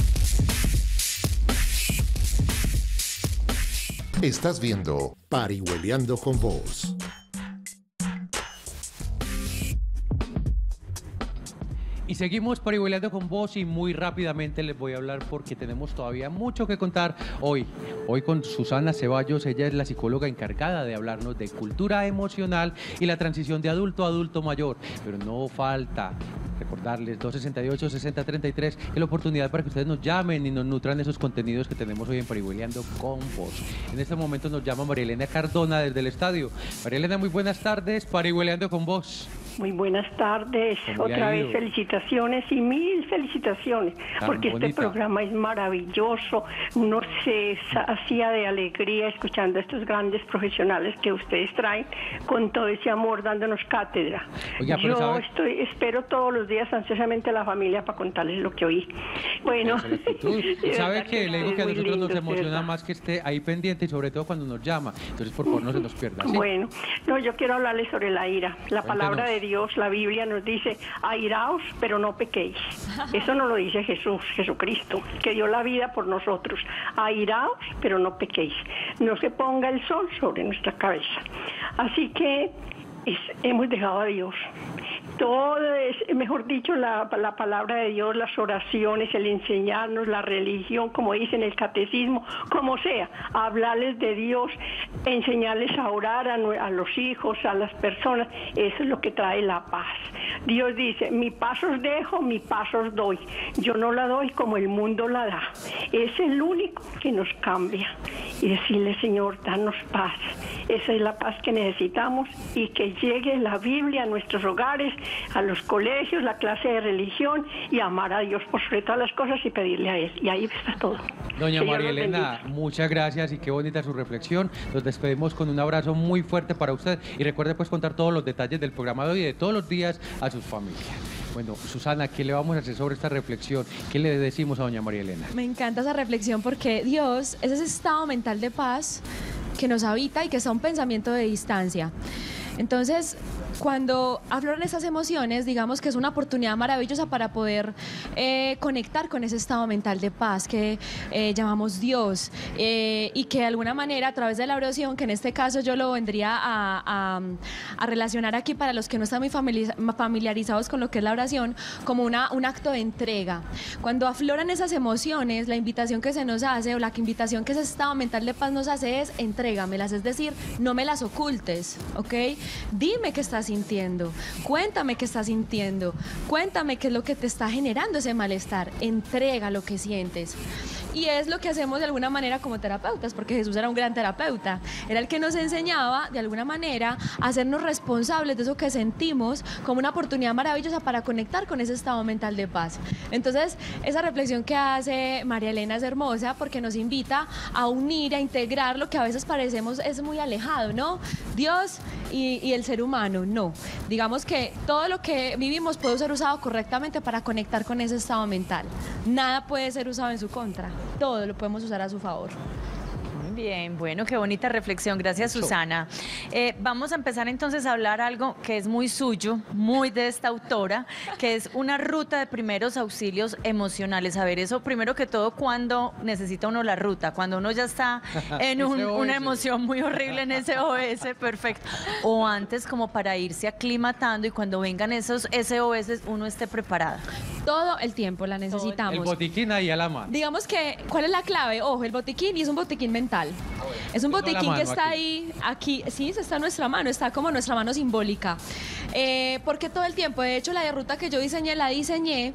Estás viendo Parihueleando con Vos. Y seguimos parihueleando con vos y muy rápidamente les voy a hablar porque tenemos todavía mucho que contar hoy. Hoy con Susana Ceballos, ella es la psicóloga encargada de hablarnos de cultura emocional y la transición de adulto a adulto mayor. Pero no falta recordarles, dos sesenta y ocho, sesenta treinta y tres, que la oportunidad para que ustedes nos llamen y nos nutran esos contenidos que tenemos hoy en Parihueleando con Vos. En este momento nos llama María Elena Cardona desde el estadio. María Elena, muy buenas tardes, Parihueleando con Vos. Muy buenas tardes, otra vez felicitaciones y mil felicitaciones, Tan porque bonita. Este programa es maravilloso, uno se hacía de alegría escuchando a estos grandes profesionales que ustedes traen con todo ese amor dándonos cátedra. Oiga, pero Yo ¿sabe? estoy, espero todos los días ansiosamente a la familia para contarles lo que oí. Bueno, ¿Sabe qué? Le digo que a muy nosotros nos lindo, emociona ¿verdad? más que esté ahí pendiente y sobre todo cuando nos llama. Entonces, por favor, no se nos pierda. ¿sí? Bueno, no, yo quiero hablarles sobre la ira. La palabra de Dios, la Biblia nos dice, airaos, pero no pequéis. Eso nos lo dice Jesús, Jesucristo, que dio la vida por nosotros. Airaos, pero no pequéis. No se ponga el sol sobre nuestra cabeza. Así que es, hemos dejado a Dios. Todo es, mejor dicho, la, la palabra de Dios, las oraciones, el enseñarnos, la religión, como dice en el catecismo, como sea, hablarles de Dios, enseñarles a orar a, a los hijos, a las personas, eso es lo que trae la paz. Dios dice, mi paz os dejo, mi paz os doy. Yo no la doy como el mundo la da. Es el único que nos cambia. Y decirle, Señor, danos paz. Esa es la paz que necesitamos y que llegue la Biblia a nuestros hogares, a los colegios, la clase de religión y amar a Dios por sobre todas las cosas y pedirle a Él. Y ahí está todo. Doña Señor, María Elena, bendiga. muchas gracias y qué bonita su reflexión. Nos despedimos con un abrazo muy fuerte para usted y recuerde pues contar todos los detalles del programa de hoy y de todos los días a sus familias. Bueno, Susana, ¿qué le vamos a hacer sobre esta reflexión? ¿Qué le decimos a doña María Elena? Me encanta esa reflexión porque Dios es ese estado mental de paz que nos habita y que está a un pensamiento de distancia. Entonces, cuando afloran esas emociones, digamos que es una oportunidad maravillosa para poder eh, conectar con ese estado mental de paz que eh, llamamos Dios eh, y que de alguna manera a través de la oración, que en este caso yo lo vendría a, a, a relacionar aquí para los que no están muy familiarizados con lo que es la oración, como una, un acto de entrega. Cuando afloran esas emociones, la invitación que se nos hace o la invitación que ese estado mental de paz nos hace es entrégamelas, es decir, no me las ocultes, ¿ok? Dime qué estás sintiendo, cuéntame qué estás sintiendo, cuéntame qué es lo que te está generando ese malestar, entrega lo que sientes. Y es lo que hacemos de alguna manera como terapeutas, porque Jesús era un gran terapeuta, era el que nos enseñaba de alguna manera a hacernos responsables de eso que sentimos como una oportunidad maravillosa para conectar con ese estado mental de paz. Entonces, esa reflexión que hace María Elena es hermosa porque nos invita a unir, a integrar lo que a veces parecemos es muy alejado, ¿no? Dios y, y el ser humano, no. Digamos que todo lo que vivimos puede ser usado correctamente para conectar con ese estado mental. Nada puede ser usado en su contra. Todo lo podemos usar a su favor. Muy bien, bueno, qué bonita reflexión. Gracias, Susana. Eh, vamos a empezar entonces a hablar algo que es muy suyo, muy de esta autora, que es una ruta de primeros auxilios emocionales. A ver, eso primero que todo, ¿cuándo necesita uno la ruta? Cuando uno ya está en un, una emoción muy horrible en ese O S, perfecto. O antes, como para irse aclimatando y cuando vengan esos S O S uno esté preparado. Todo el tiempo la necesitamos. El botiquín ahí a la mano. Digamos que, ¿cuál es la clave? Ojo, el botiquín, y es un botiquín mental. Es un botiquín que está ahí, aquí, sí, está en nuestra mano, está como nuestra mano simbólica. Eh, porque todo el tiempo, de hecho, la de ruta que yo diseñé, la diseñé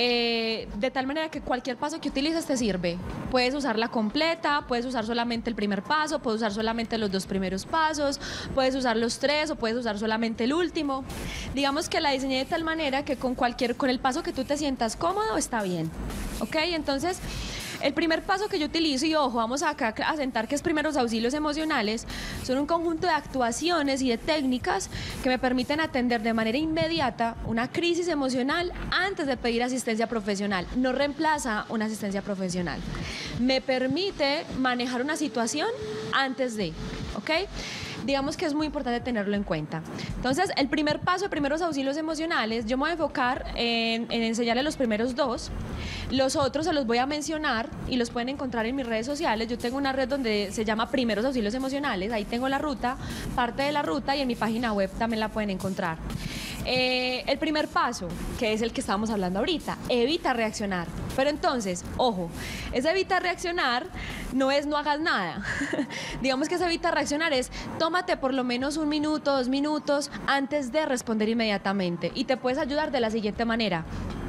eh, de tal manera que cualquier paso que utilices te sirve. Puedes usarla completa, puedes usar solamente el primer paso, puedes usar solamente los dos primeros pasos, puedes usar los tres o puedes usar solamente el último. Digamos que la diseñé de tal manera que con cualquier, con el paso que tú te sientas cómodo, está bien. ¿Ok? Entonces, el primer paso que yo utilizo, y ojo, vamos acá a sentar que es primeros auxilios emocionales, son un conjunto de actuaciones y de técnicas que me permiten atender de manera inmediata una crisis emocional antes de pedir asistencia profesional. No reemplaza una asistencia profesional. Me permite manejar una situación antes de, ¿ok? Digamos que es muy importante tenerlo en cuenta. Entonces, el primer paso de primeros auxilios emocionales, yo me voy a enfocar en, en enseñarles los primeros dos. Los otros se los voy a mencionar y los pueden encontrar en mis redes sociales. Yo tengo una red donde se llama Primeros Auxilios Emocionales. Ahí tengo la ruta, parte de la ruta, y en mi página web también la pueden encontrar. Eh, el primer paso, que es el que estábamos hablando ahorita, evita reaccionar. Pero entonces, ojo, ese evita reaccionar no es no hagas nada. Digamos que ese evita reaccionar es tómate por lo menos un minuto, dos minutos antes de responder inmediatamente. Y te puedes ayudar de la siguiente manera.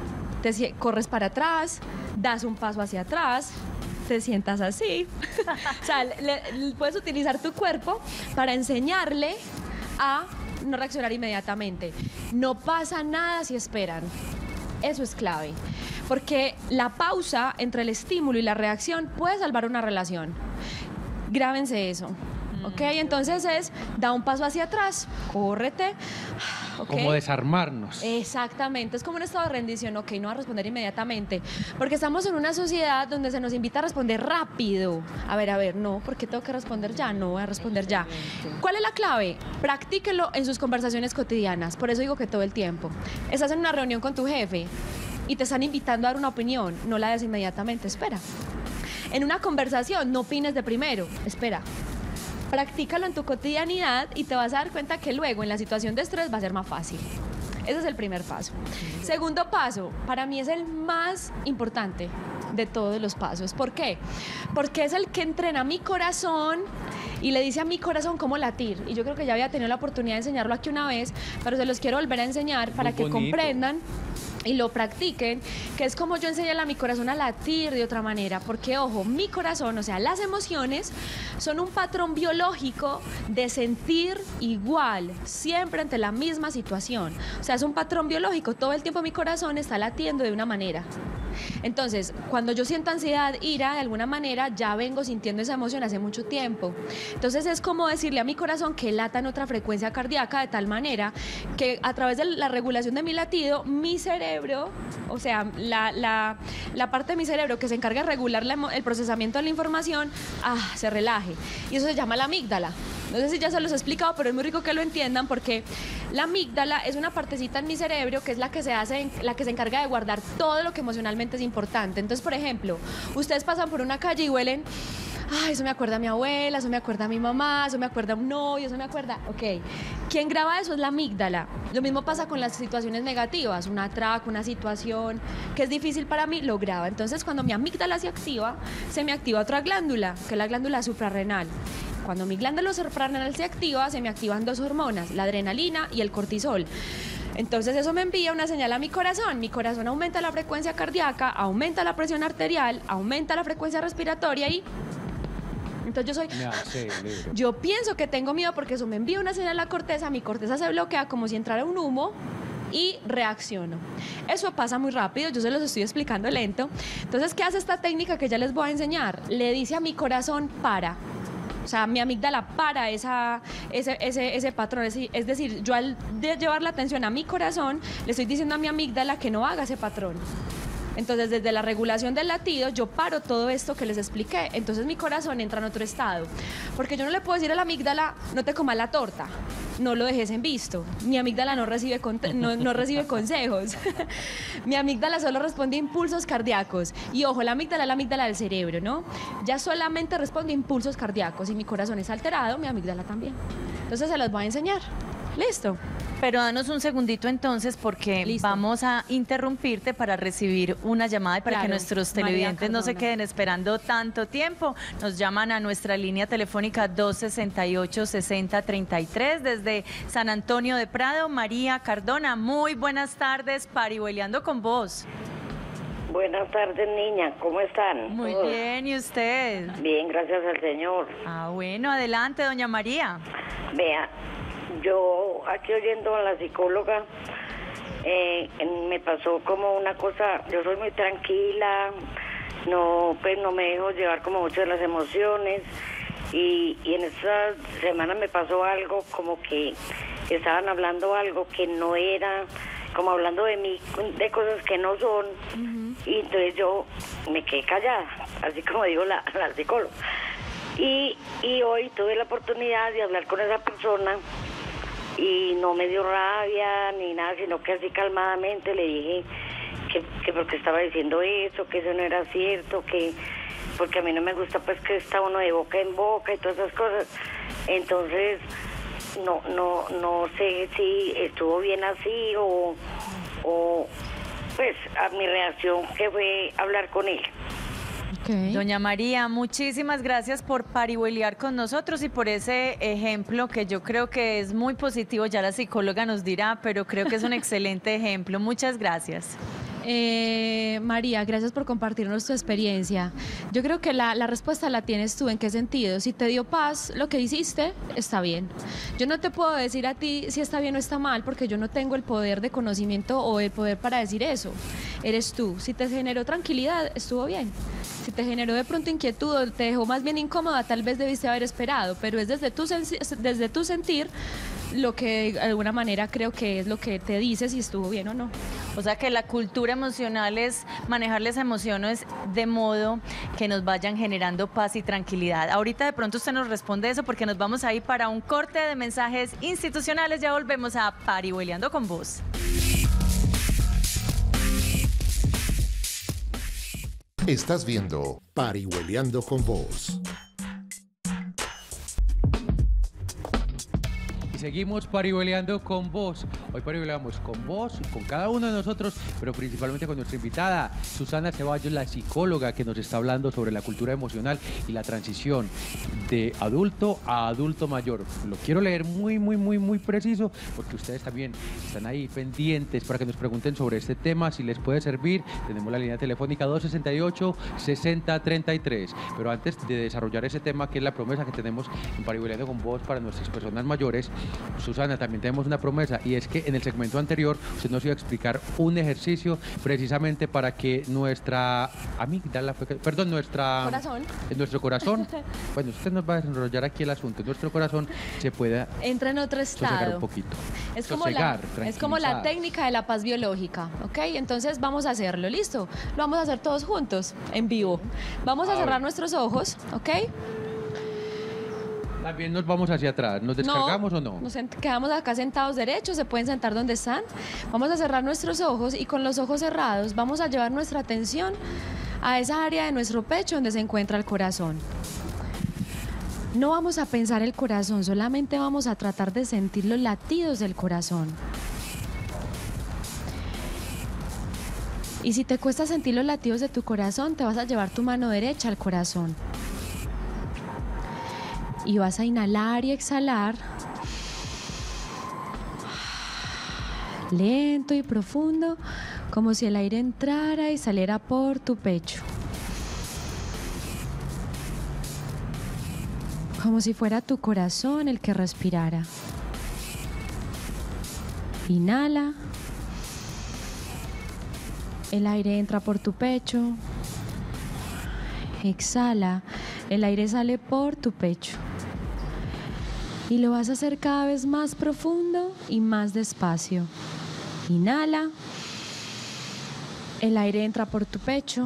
Te corres para atrás, das un paso hacia atrás, te sientas así. O sea, le, le, puedes utilizar tu cuerpo para enseñarle a no reaccionar inmediatamente. No pasa nada si esperan. Eso es clave. Porque la pausa entre el estímulo y la reacción puede salvar una relación. Grábense eso. ¿ok? Entonces es, da un paso hacia atrás, córrete, ¿ok? Como desarmarnos. Exactamente, es como un estado de rendición, ok, no va a responder inmediatamente, porque estamos en una sociedad donde se nos invita a responder rápido. A ver, a ver, no, ¿por qué tengo que responder ya? No voy a responder ya. ¿Cuál es la clave? Practíquelo en sus conversaciones cotidianas, por eso digo que todo el tiempo. Estás en una reunión con tu jefe y te están invitando a dar una opinión, no la des inmediatamente, espera. En una conversación, no opines de primero, espera. Practícalo en tu cotidianidad y te vas a dar cuenta que luego en la situación de estrés va a ser más fácil. Ese es el primer paso. Segundo paso, para mí es el más importante de todos los pasos. ¿Por qué? Porque es el que entrena mi corazón y le dice a mi corazón cómo latir. Y yo creo que ya había tenido la oportunidad de enseñarlo aquí una vez, pero se los quiero volver a enseñar para que comprendan y lo practiquen, que es como yo enseñarle a mi corazón a latir de otra manera, porque ojo, mi corazón, o sea, las emociones son un patrón biológico de sentir igual, siempre ante la misma situación, o sea, es un patrón biológico, todo el tiempo mi corazón está latiendo de una manera. Entonces, cuando yo siento ansiedad, ira, de alguna manera ya vengo sintiendo esa emoción hace mucho tiempo. Entonces es como decirle a mi corazón que lata en otra frecuencia cardíaca de tal manera que a través de la regulación de mi latido, mi cerebro, o sea, la, la, la parte de mi cerebro que se encarga de regular la, el procesamiento de la información, ah, se relaje. Y eso se llama la amígdala. No sé si ya se los he explicado, pero es muy rico que lo entiendan porque la amígdala es una partecita en mi cerebro que es la que se hace, la que se encarga de guardar todo lo que emocionalmente es importante. Entonces, por ejemplo, ustedes pasan por una calle y huelen, ay, eso me acuerda a mi abuela, eso me acuerda a mi mamá, eso me acuerda a un novio, eso me acuerda, ok. ¿Quién graba eso? Es la amígdala. Lo mismo pasa con las situaciones negativas, un atraco, una situación que es difícil para mí, lo graba. Entonces, cuando mi amígdala se activa, se me activa otra glándula, que es la glándula suprarrenal. Cuando mi glándula suprarrenal se activa, se me activan dos hormonas, la adrenalina y el cortisol. Entonces eso me envía una señal a mi corazón. Mi corazón aumenta la frecuencia cardíaca, aumenta la presión arterial, aumenta la frecuencia respiratoria y... Entonces yo soy... No, sí, yo pienso que tengo miedo porque eso me envía una señal a la corteza, mi corteza se bloquea como si entrara un humo y reacciono. Eso pasa muy rápido, yo se los estoy explicando lento. Entonces, ¿qué hace esta técnica que ya les voy a enseñar? Le dice a mi corazón, para. O sea, mi amígdala para esa, ese, ese, ese patrón. Es, es decir, yo al de llevar la atención a mi corazón, le estoy diciendo a mi amígdala que no haga ese patrón. Entonces, desde la regulación del latido, yo paro todo esto que les expliqué. Entonces, mi corazón entra en otro estado. Porque yo no le puedo decir a la amígdala, no te comas la torta, no lo dejes en visto. Mi amígdala no recibe, no, no recibe consejos. Mi amígdala solo responde a impulsos cardíacos. Y ojo, la amígdala es la amígdala del cerebro, ¿no? Ya solamente responde a impulsos cardíacos. Y mi corazón es alterado, mi amígdala también. Entonces, se los voy a enseñar. ¿Listo? Pero danos un segundito entonces porque Listo. Vamos a interrumpirte para recibir una llamada y para claro, que nuestros televidentes no se queden esperando tanto tiempo. Nos llaman a nuestra línea telefónica dos sesenta y ocho, sesenta treinta y tres desde San Antonio de Prado. María Cardona, muy buenas tardes, Parihueliando con vos. Buenas tardes, niña, ¿cómo están? Muy ¿Todos? Bien, ¿y usted? Bien, gracias al Señor. Ah, bueno, adelante, doña María. Vea, yo aquí oyendo a la psicóloga, eh, me pasó como una cosa, yo soy muy tranquila, no, pues no me dejo llevar como mucho de las emociones y, y en esta semana me pasó algo como que estaban hablando algo que no era, como hablando de mí, de cosas que no son, uh-huh. Y entonces yo me quedé callada, así como digo la, la psicóloga. Y, y hoy tuve la oportunidad de hablar con esa persona y no me dio rabia ni nada, sino que así calmadamente le dije que, que porque estaba diciendo eso, que eso no era cierto, que porque a mí no me gusta pues que está uno de boca en boca y todas esas cosas. Entonces no no no sé si estuvo bien así o, o pues a mi reacción que fue hablar con él. Okay. Doña María, muchísimas gracias por parihueliar con nosotros y por ese ejemplo que yo creo que es muy positivo, ya la psicóloga nos dirá, pero creo que es un excelente ejemplo. Muchas gracias. Eh, María, gracias por compartirnos tu experiencia. Yo creo que la, la respuesta la tienes tú. ¿En qué sentido? Si te dio paz lo que hiciste, está bien. Yo no te puedo decir a ti si está bien o está mal, porque yo no tengo el poder de conocimiento o el poder para decir eso. Eres tú. Si te generó tranquilidad, estuvo bien. Si te generó de pronto inquietud o te dejó más bien incómoda, tal vez debiste haber esperado, pero es desde tu, desde tu sentir lo que de alguna manera creo que es lo que te dice si estuvo bien o no. O sea que la cultura emocional es manejar las emociones de modo que nos vayan generando paz y tranquilidad. Ahorita de pronto usted nos responde eso porque nos vamos a ir para un corte de mensajes institucionales. Ya volvemos a Parihueliando con Vos. Estás viendo Parihueliando con Vos. Seguimos parihueliando con vos. Hoy parihueleamos con vos, con cada uno de nosotros, pero principalmente con nuestra invitada, Susana Ceballos, la psicóloga que nos está hablando sobre la cultura emocional y la transición de adulto a adulto mayor. Lo quiero leer muy, muy, muy, muy preciso, porque ustedes también están ahí pendientes para que nos pregunten sobre este tema, si les puede servir. Tenemos la línea telefónica dos sesenta y ocho, sesenta treinta y tres. Pero antes de desarrollar ese tema, que es la promesa que tenemos en Parihueliando con vos para nuestras personas mayores, Susana, también tenemos una promesa, y es que en el segmento anterior usted nos iba a explicar un ejercicio precisamente para que nuestra amígdala, perdón, nuestra corazón, nuestro corazón, bueno, usted nos va a desarrollar aquí el asunto, nuestro corazón se pueda entra en otro estado un poquito, es como, sosegar, la, es como la técnica de la paz biológica, ¿ok? Entonces vamos a hacerlo, ¿listo? Lo vamos a hacer todos juntos, en vivo. Vamos a, a cerrar ver. nuestros ojos, ¿ok? También nos vamos hacia atrás, ¿nos descargamos no, o no? Nos quedamos acá sentados derechos, se pueden sentar donde están. Vamos a cerrar nuestros ojos y con los ojos cerrados vamos a llevar nuestra atención a esa área de nuestro pecho donde se encuentra el corazón. No vamos a pensar el corazón, solamente vamos a tratar de sentir los latidos del corazón. Y si te cuesta sentir los latidos de tu corazón, te vas a llevar tu mano derecha al corazón. Y vas a inhalar y exhalar lento y profundo, como si el aire entrara y saliera por tu pecho, como si fuera tu corazón el que respirara. Inhala, el aire entra por tu pecho. Exhala, el aire sale por tu pecho. Y lo vas a hacer cada vez más profundo y más despacio. Inhala, el aire entra por tu pecho.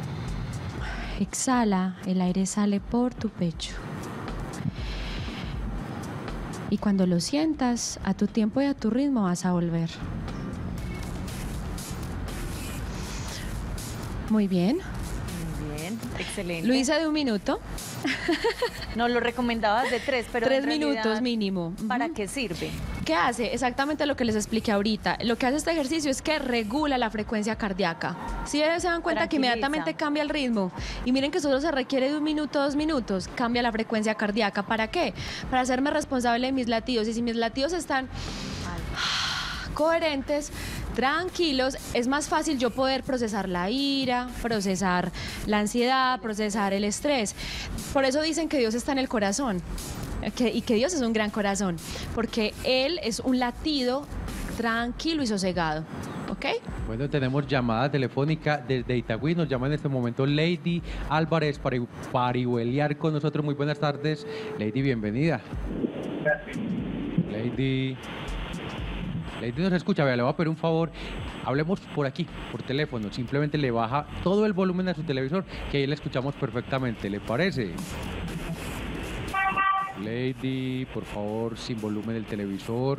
Exhala, el aire sale por tu pecho. Y cuando lo sientas, a tu tiempo y a tu ritmo vas a volver. Muy bien. Excelente. Lo hice de un minuto. No, lo recomendabas de tres, pero tres minutos mínimo. ¿Para qué sirve? ¿Qué hace? Exactamente lo que les expliqué ahorita. Lo que hace este ejercicio es que regula la frecuencia cardíaca. Si ¿Sí se dan cuenta que inmediatamente cambia el ritmo? Y miren que solo se requiere de un minuto, dos minutos, cambia la frecuencia cardíaca. ¿Para qué? Para hacerme responsable de mis latidos. Y si mis latidos están coherentes, tranquilos, es más fácil yo poder procesar la ira, procesar la ansiedad, procesar el estrés. Por eso dicen que Dios está en el corazón, que, y que Dios es un gran corazón, porque Él es un latido tranquilo y sosegado. ¿Ok? Bueno, tenemos llamada telefónica desde Itagüí. Nos llama en este momento Lady Álvarez para parihueliar con nosotros. Muy buenas tardes, Lady, bienvenida. Gracias. Lady... Lady nos escucha, vea, le voy a pedir un favor, hablemos por aquí, por teléfono, simplemente le baja todo el volumen a su televisor, que ahí le escuchamos perfectamente, ¿le parece? Lady, por favor, sin volumen del televisor.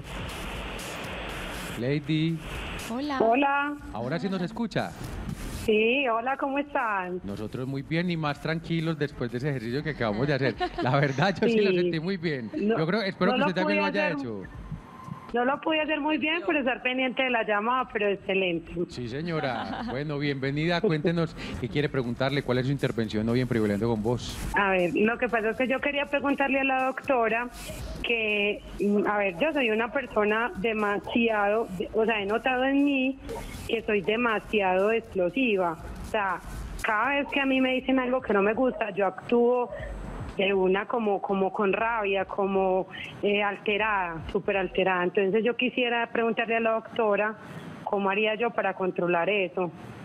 Lady. Hola. Hola. ¿Ahora sí nos escucha? Sí, hola, ¿cómo están? Nosotros muy bien y más tranquilos después de ese ejercicio que acabamos de hacer. La verdad, yo sí, sí lo sentí muy bien. No, yo creo, espero no que usted también lo haya hacer... hecho. No lo pude hacer muy bien, pero estar pendiente de la llamada, pero excelente. Sí, señora. Bueno, bienvenida. Cuéntenos qué quiere preguntarle, cuál es su intervención hoy en Parihueliando con Vos. A ver, lo que pasa es que yo quería preguntarle a la doctora que, a ver, yo soy una persona demasiado, o sea, he notado en mí que soy demasiado explosiva. O sea, cada vez que a mí me dicen algo que no me gusta, yo actúo de una como como con rabia, como eh, alterada, súper alterada. Entonces yo quisiera preguntarle a la doctora cómo haría yo para controlar eso.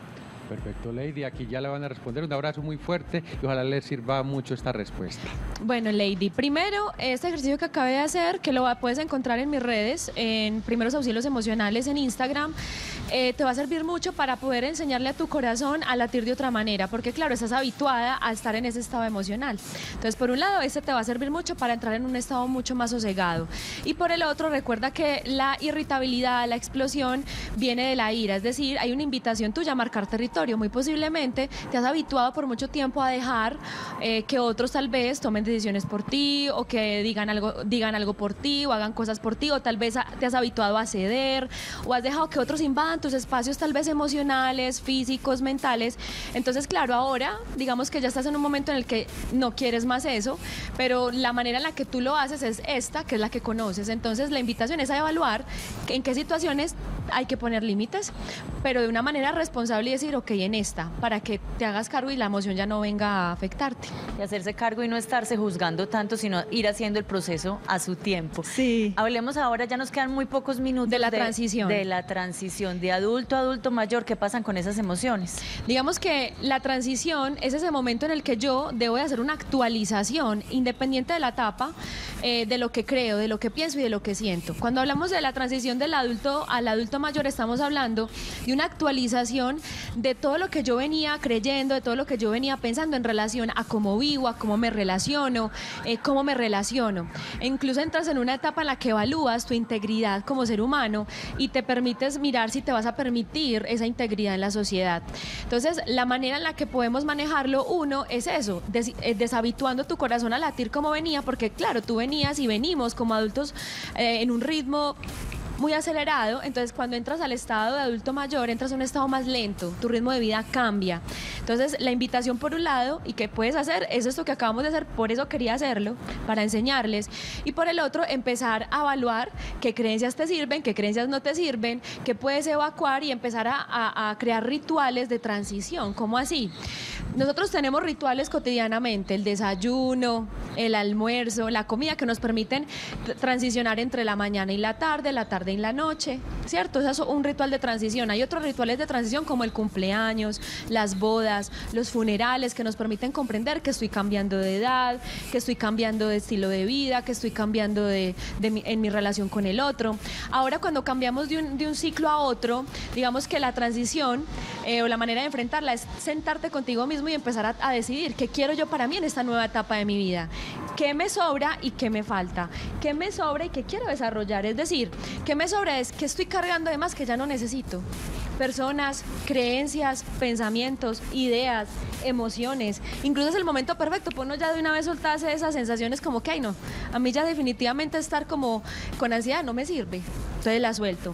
Perfecto, Lady. Aquí ya le van a responder. Un abrazo muy fuerte y ojalá les sirva mucho esta respuesta. Bueno, Lady, primero, este ejercicio que acabé de hacer, que lo puedes encontrar en mis redes, en Primeros Auxilios Emocionales en Instagram, eh, te va a servir mucho para poder enseñarle a tu corazón a latir de otra manera, porque claro, estás habituada a estar en ese estado emocional. Entonces, por un lado, este te va a servir mucho para entrar en un estado mucho más sosegado. Y por el otro, recuerda que la irritabilidad, la explosión, viene de la ira, es decir, hay una invitación tuya a marcar territorio. Muy posiblemente te has habituado por mucho tiempo a dejar eh, que otros tal vez tomen decisiones por ti o que digan algo, digan algo por ti o hagan cosas por ti, o tal vez te has habituado a ceder o has dejado que otros invadan tus espacios tal vez emocionales, físicos, mentales. Entonces, claro, ahora digamos que ya estás en un momento en el que no quieres más eso, pero la manera en la que tú lo haces es esta, que es la que conoces. Entonces, la invitación es a evaluar en qué situaciones hay que poner límites, pero de una manera responsable y decir, ok, en esta, para que te hagas cargo y la emoción ya no venga a afectarte. Y hacerse cargo y no estarse juzgando tanto, sino ir haciendo el proceso a su tiempo. Sí. Hablemos ahora, ya nos quedan muy pocos minutos. De la transición. De la transición, de adulto a adulto mayor, ¿qué pasan con esas emociones? Digamos que la transición es ese momento en el que yo debo de hacer una actualización, independiente de la etapa, eh, de lo que creo, de lo que pienso y de lo que siento. Cuando hablamos de la transición del adulto al adulto mayor, estamos hablando de una actualización de todo lo que yo venía creyendo, de todo lo que yo venía pensando en relación a cómo vivo, a cómo me relaciono, eh, cómo me relaciono. E incluso entras en una etapa en la que evalúas tu integridad como ser humano y te permites mirar si te vas a permitir esa integridad en la sociedad. Entonces, la manera en la que podemos manejarlo, uno, es eso, des, eh, deshabituando tu corazón a latir como venía, porque claro, tú venías y venimos como adultos eh, en un ritmo muy acelerado. Entonces cuando entras al estado de adulto mayor, entras a un estado más lento, tu ritmo de vida cambia. Entonces la invitación por un lado, y que puedes hacer, es esto que acabamos de hacer, por eso quería hacerlo, para enseñarles, y por el otro, empezar a evaluar qué creencias te sirven, qué creencias no te sirven, qué puedes evacuar y empezar a, a, a crear rituales de transición. ¿Cómo así? Nosotros tenemos rituales cotidianamente, el desayuno, el almuerzo, la comida, que nos permiten transicionar entre la mañana y la tarde, la tarde y la noche, ¿cierto? Eso es un ritual de transición. Hay otros rituales de transición como el cumpleaños, las bodas, los funerales, que nos permiten comprender que estoy cambiando de edad, que estoy cambiando de estilo de vida, que estoy cambiando de, de mi, en mi relación con el otro. Ahora, cuando cambiamos de un, de un ciclo a otro, digamos que la transición eh, o la manera de enfrentarla es sentarte contigo mismo y empezar a, a decidir qué quiero yo para mí en esta nueva etapa de mi vida, qué me sobra y qué me falta, qué me sobra y qué quiero desarrollar. Es decir, qué me sobra es que estoy cargando de más que ya no necesito. Personas, creencias, pensamientos, ideas, emociones. Incluso es el momento perfecto, pues uno ya de una vez soltarse esas sensaciones como que, ay no, a mí ya definitivamente estar como con ansiedad no me sirve, entonces la suelto.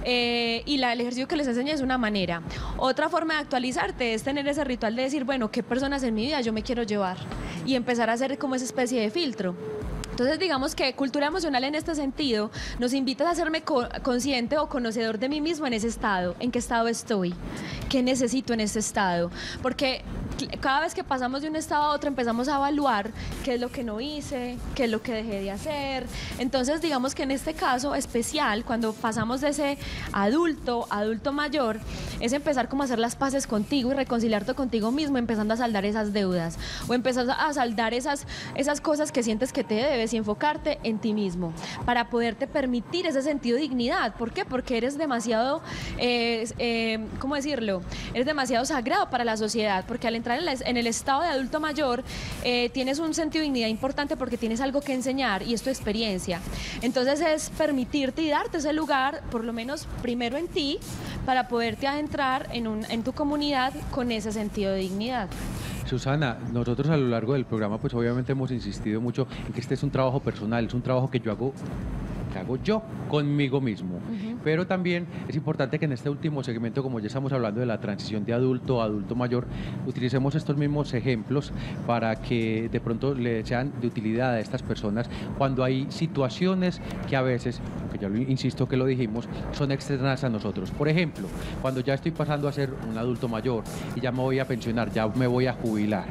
Eh, y la, el ejercicio que les enseño es una manera. Otra forma de actualizarte es tener ese ritual de decir, bueno, ¿qué personas en mi vida yo me quiero llevar? Y empezar a hacer como esa especie de filtro. Entonces, digamos que cultura emocional en este sentido nos invita a hacerme co- consciente o conocedor de mí mismo en ese estado, en qué estado estoy, qué necesito en ese estado, porque cada vez que pasamos de un estado a otro empezamos a evaluar qué es lo que no hice, qué es lo que dejé de hacer. Entonces, digamos que en este caso especial, cuando pasamos de ese adulto, adulto mayor, es empezar como a hacer las paces contigo y reconciliarte contigo mismo, empezando a saldar esas deudas o empezar a saldar esas, esas cosas que sientes que te debes y enfocarte en ti mismo para poderte permitir ese sentido de dignidad. ¿Por qué? Porque eres demasiado, eh, eh, ¿cómo decirlo? Eres demasiado sagrado para la sociedad, porque al entrar en, la, en el estado de adulto mayor eh, tienes un sentido de dignidad importante porque tienes algo que enseñar y es tu experiencia. Entonces es permitirte y darte ese lugar, por lo menos primero en ti, para poderte adentrar en, un, en tu comunidad con ese sentido de dignidad. Susana, nosotros a lo largo del programa pues obviamente hemos insistido mucho en que este es un trabajo personal, es un trabajo que yo hago, que hago yo conmigo mismo. Uh-huh. Pero también es importante que en este último segmento, como ya estamos hablando de la transición de adulto a adulto mayor, utilicemos estos mismos ejemplos para que de pronto le sean de utilidad a estas personas cuando hay situaciones que a veces, aunque ya lo insisto que lo dijimos, son externas a nosotros. Por ejemplo, cuando ya estoy pasando a ser un adulto mayor y ya me voy a pensionar, ya me voy a jubilar.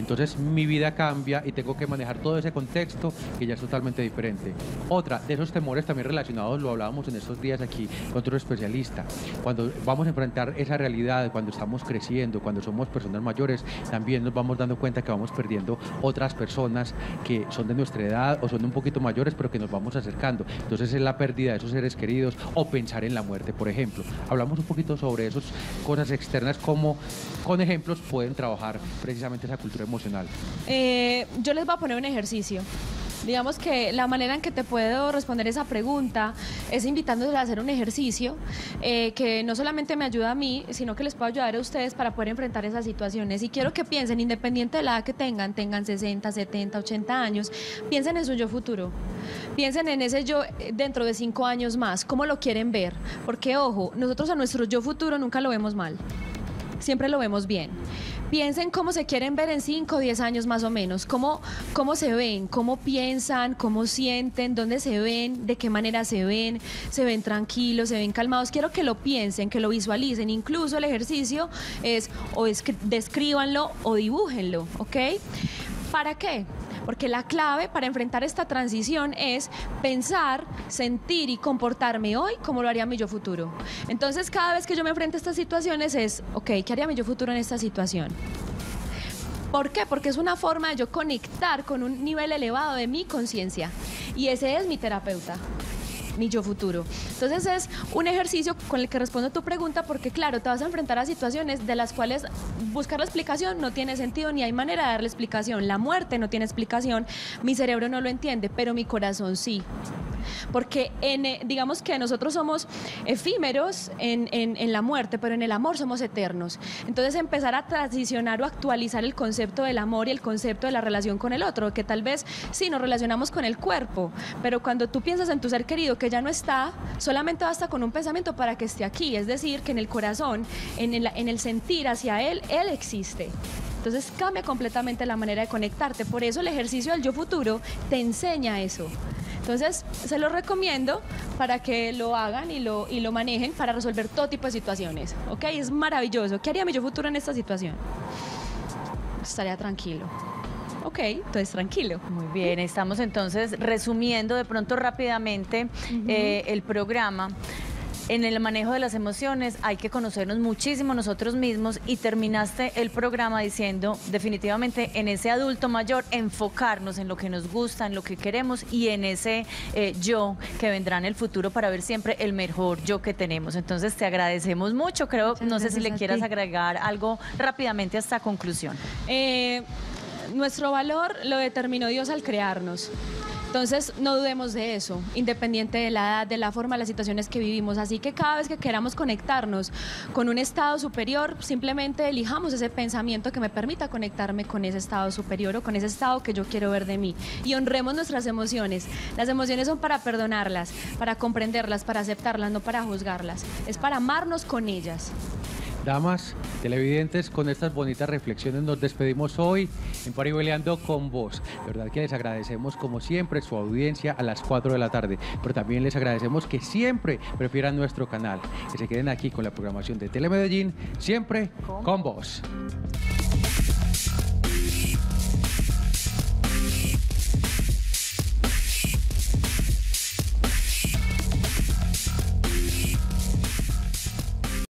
Entonces mi vida cambia y tengo que manejar todo ese contexto que ya es totalmente diferente. Otra, de esos temores también relacionados, lo hablábamos en estos días aquí con otro especialista, cuando vamos a enfrentar esa realidad, cuando estamos creciendo, cuando somos personas mayores, también nos vamos dando cuenta que vamos perdiendo otras personas que son de nuestra edad o son un poquito mayores, pero que nos vamos acercando. Entonces es la pérdida de esos seres queridos o pensar en la muerte, por ejemplo. Hablamos un poquito sobre esas cosas externas, cómo con ejemplos pueden trabajar precisamente esa cultura emocional. Eh, yo les voy a poner un ejercicio. Digamos que la manera en que te puedo responder esa pregunta es invitándoles a hacer un ejercicio eh, que no solamente me ayuda a mí, sino que les puede ayudar a ustedes para poder enfrentar esas situaciones. Y quiero que piensen, independiente de la edad que tengan, tengan sesenta, setenta, ochenta años, piensen en su yo futuro. Piensen en ese yo dentro de cinco años más, cómo lo quieren ver. Porque, ojo, nosotros a nuestro yo futuro nunca lo vemos mal, siempre lo vemos bien. Piensen cómo se quieren ver en cinco o diez años más o menos, cómo, cómo se ven, cómo piensan, cómo sienten, dónde se ven, de qué manera se ven, se ven tranquilos, se ven calmados. Quiero que lo piensen, que lo visualicen. Incluso el ejercicio es o descríbanlo o dibújenlo, ¿ok? ¿Para qué? Porque la clave para enfrentar esta transición es pensar, sentir y comportarme hoy como lo haría mi yo futuro. Entonces, cada vez que yo me enfrento a estas situaciones es, ok, ¿qué haría mi yo futuro en esta situación? ¿Por qué? Porque es una forma de yo conectar con un nivel elevado de mi conciencia. Y ese es mi terapeuta, mi yo futuro. Entonces es un ejercicio con el que respondo a tu pregunta, porque claro, te vas a enfrentar a situaciones de las cuales buscar la explicación no tiene sentido, ni hay manera de darle explicación. La muerte no tiene explicación, mi cerebro no lo entiende, pero mi corazón sí. Porque en, digamos que nosotros somos efímeros en, en, en la muerte, pero en el amor somos eternos. Entonces empezar a transicionar o actualizar el concepto del amor y el concepto de la relación con el otro, que tal vez sí nos relacionamos con el cuerpo, pero cuando tú piensas en tu ser querido que ya no está, solamente basta con un pensamiento para que esté aquí, es decir, que en el corazón, en el, en el sentir hacia él, él existe. Entonces cambia completamente la manera de conectarte. Por eso el ejercicio del yo futuro te enseña eso. Entonces, se lo recomiendo para que lo hagan y lo, y lo manejen para resolver todo tipo de situaciones, ¿ok? Es maravilloso. ¿Qué haría mi yo futuro en esta situación? Estaría tranquilo. Ok, entonces tranquilo. Muy bien, estamos entonces resumiendo de pronto rápidamente uh-huh. eh, el programa. En el manejo de las emociones hay que conocernos muchísimo nosotros mismos, y terminaste el programa diciendo definitivamente en ese adulto mayor enfocarnos en lo que nos gusta, en lo que queremos, y en ese eh, yo que vendrá en el futuro para ver siempre el mejor yo que tenemos. Entonces te agradecemos mucho. Creo, Muchas no sé si le quieras ti. agregar algo rápidamente a esta conclusión. Eh, nuestro valor lo determinó Dios al crearnos. Entonces, no dudemos de eso, independiente de la edad, de la forma, de las situaciones que vivimos. Así que cada vez que queramos conectarnos con un estado superior, simplemente elijamos ese pensamiento que me permita conectarme con ese estado superior o con ese estado que yo quiero ver de mí. Y honremos nuestras emociones. Las emociones son para perdonarlas, para comprenderlas, para aceptarlas, no para juzgarlas. Es para amarnos con ellas. Damas, televidentes, con estas bonitas reflexiones nos despedimos hoy en Parihueliando con Vos. De verdad que les agradecemos como siempre su audiencia a las cuatro de la tarde, pero también les agradecemos que siempre prefieran nuestro canal, que se queden aquí con la programación de Telemedellín, siempre con Vos.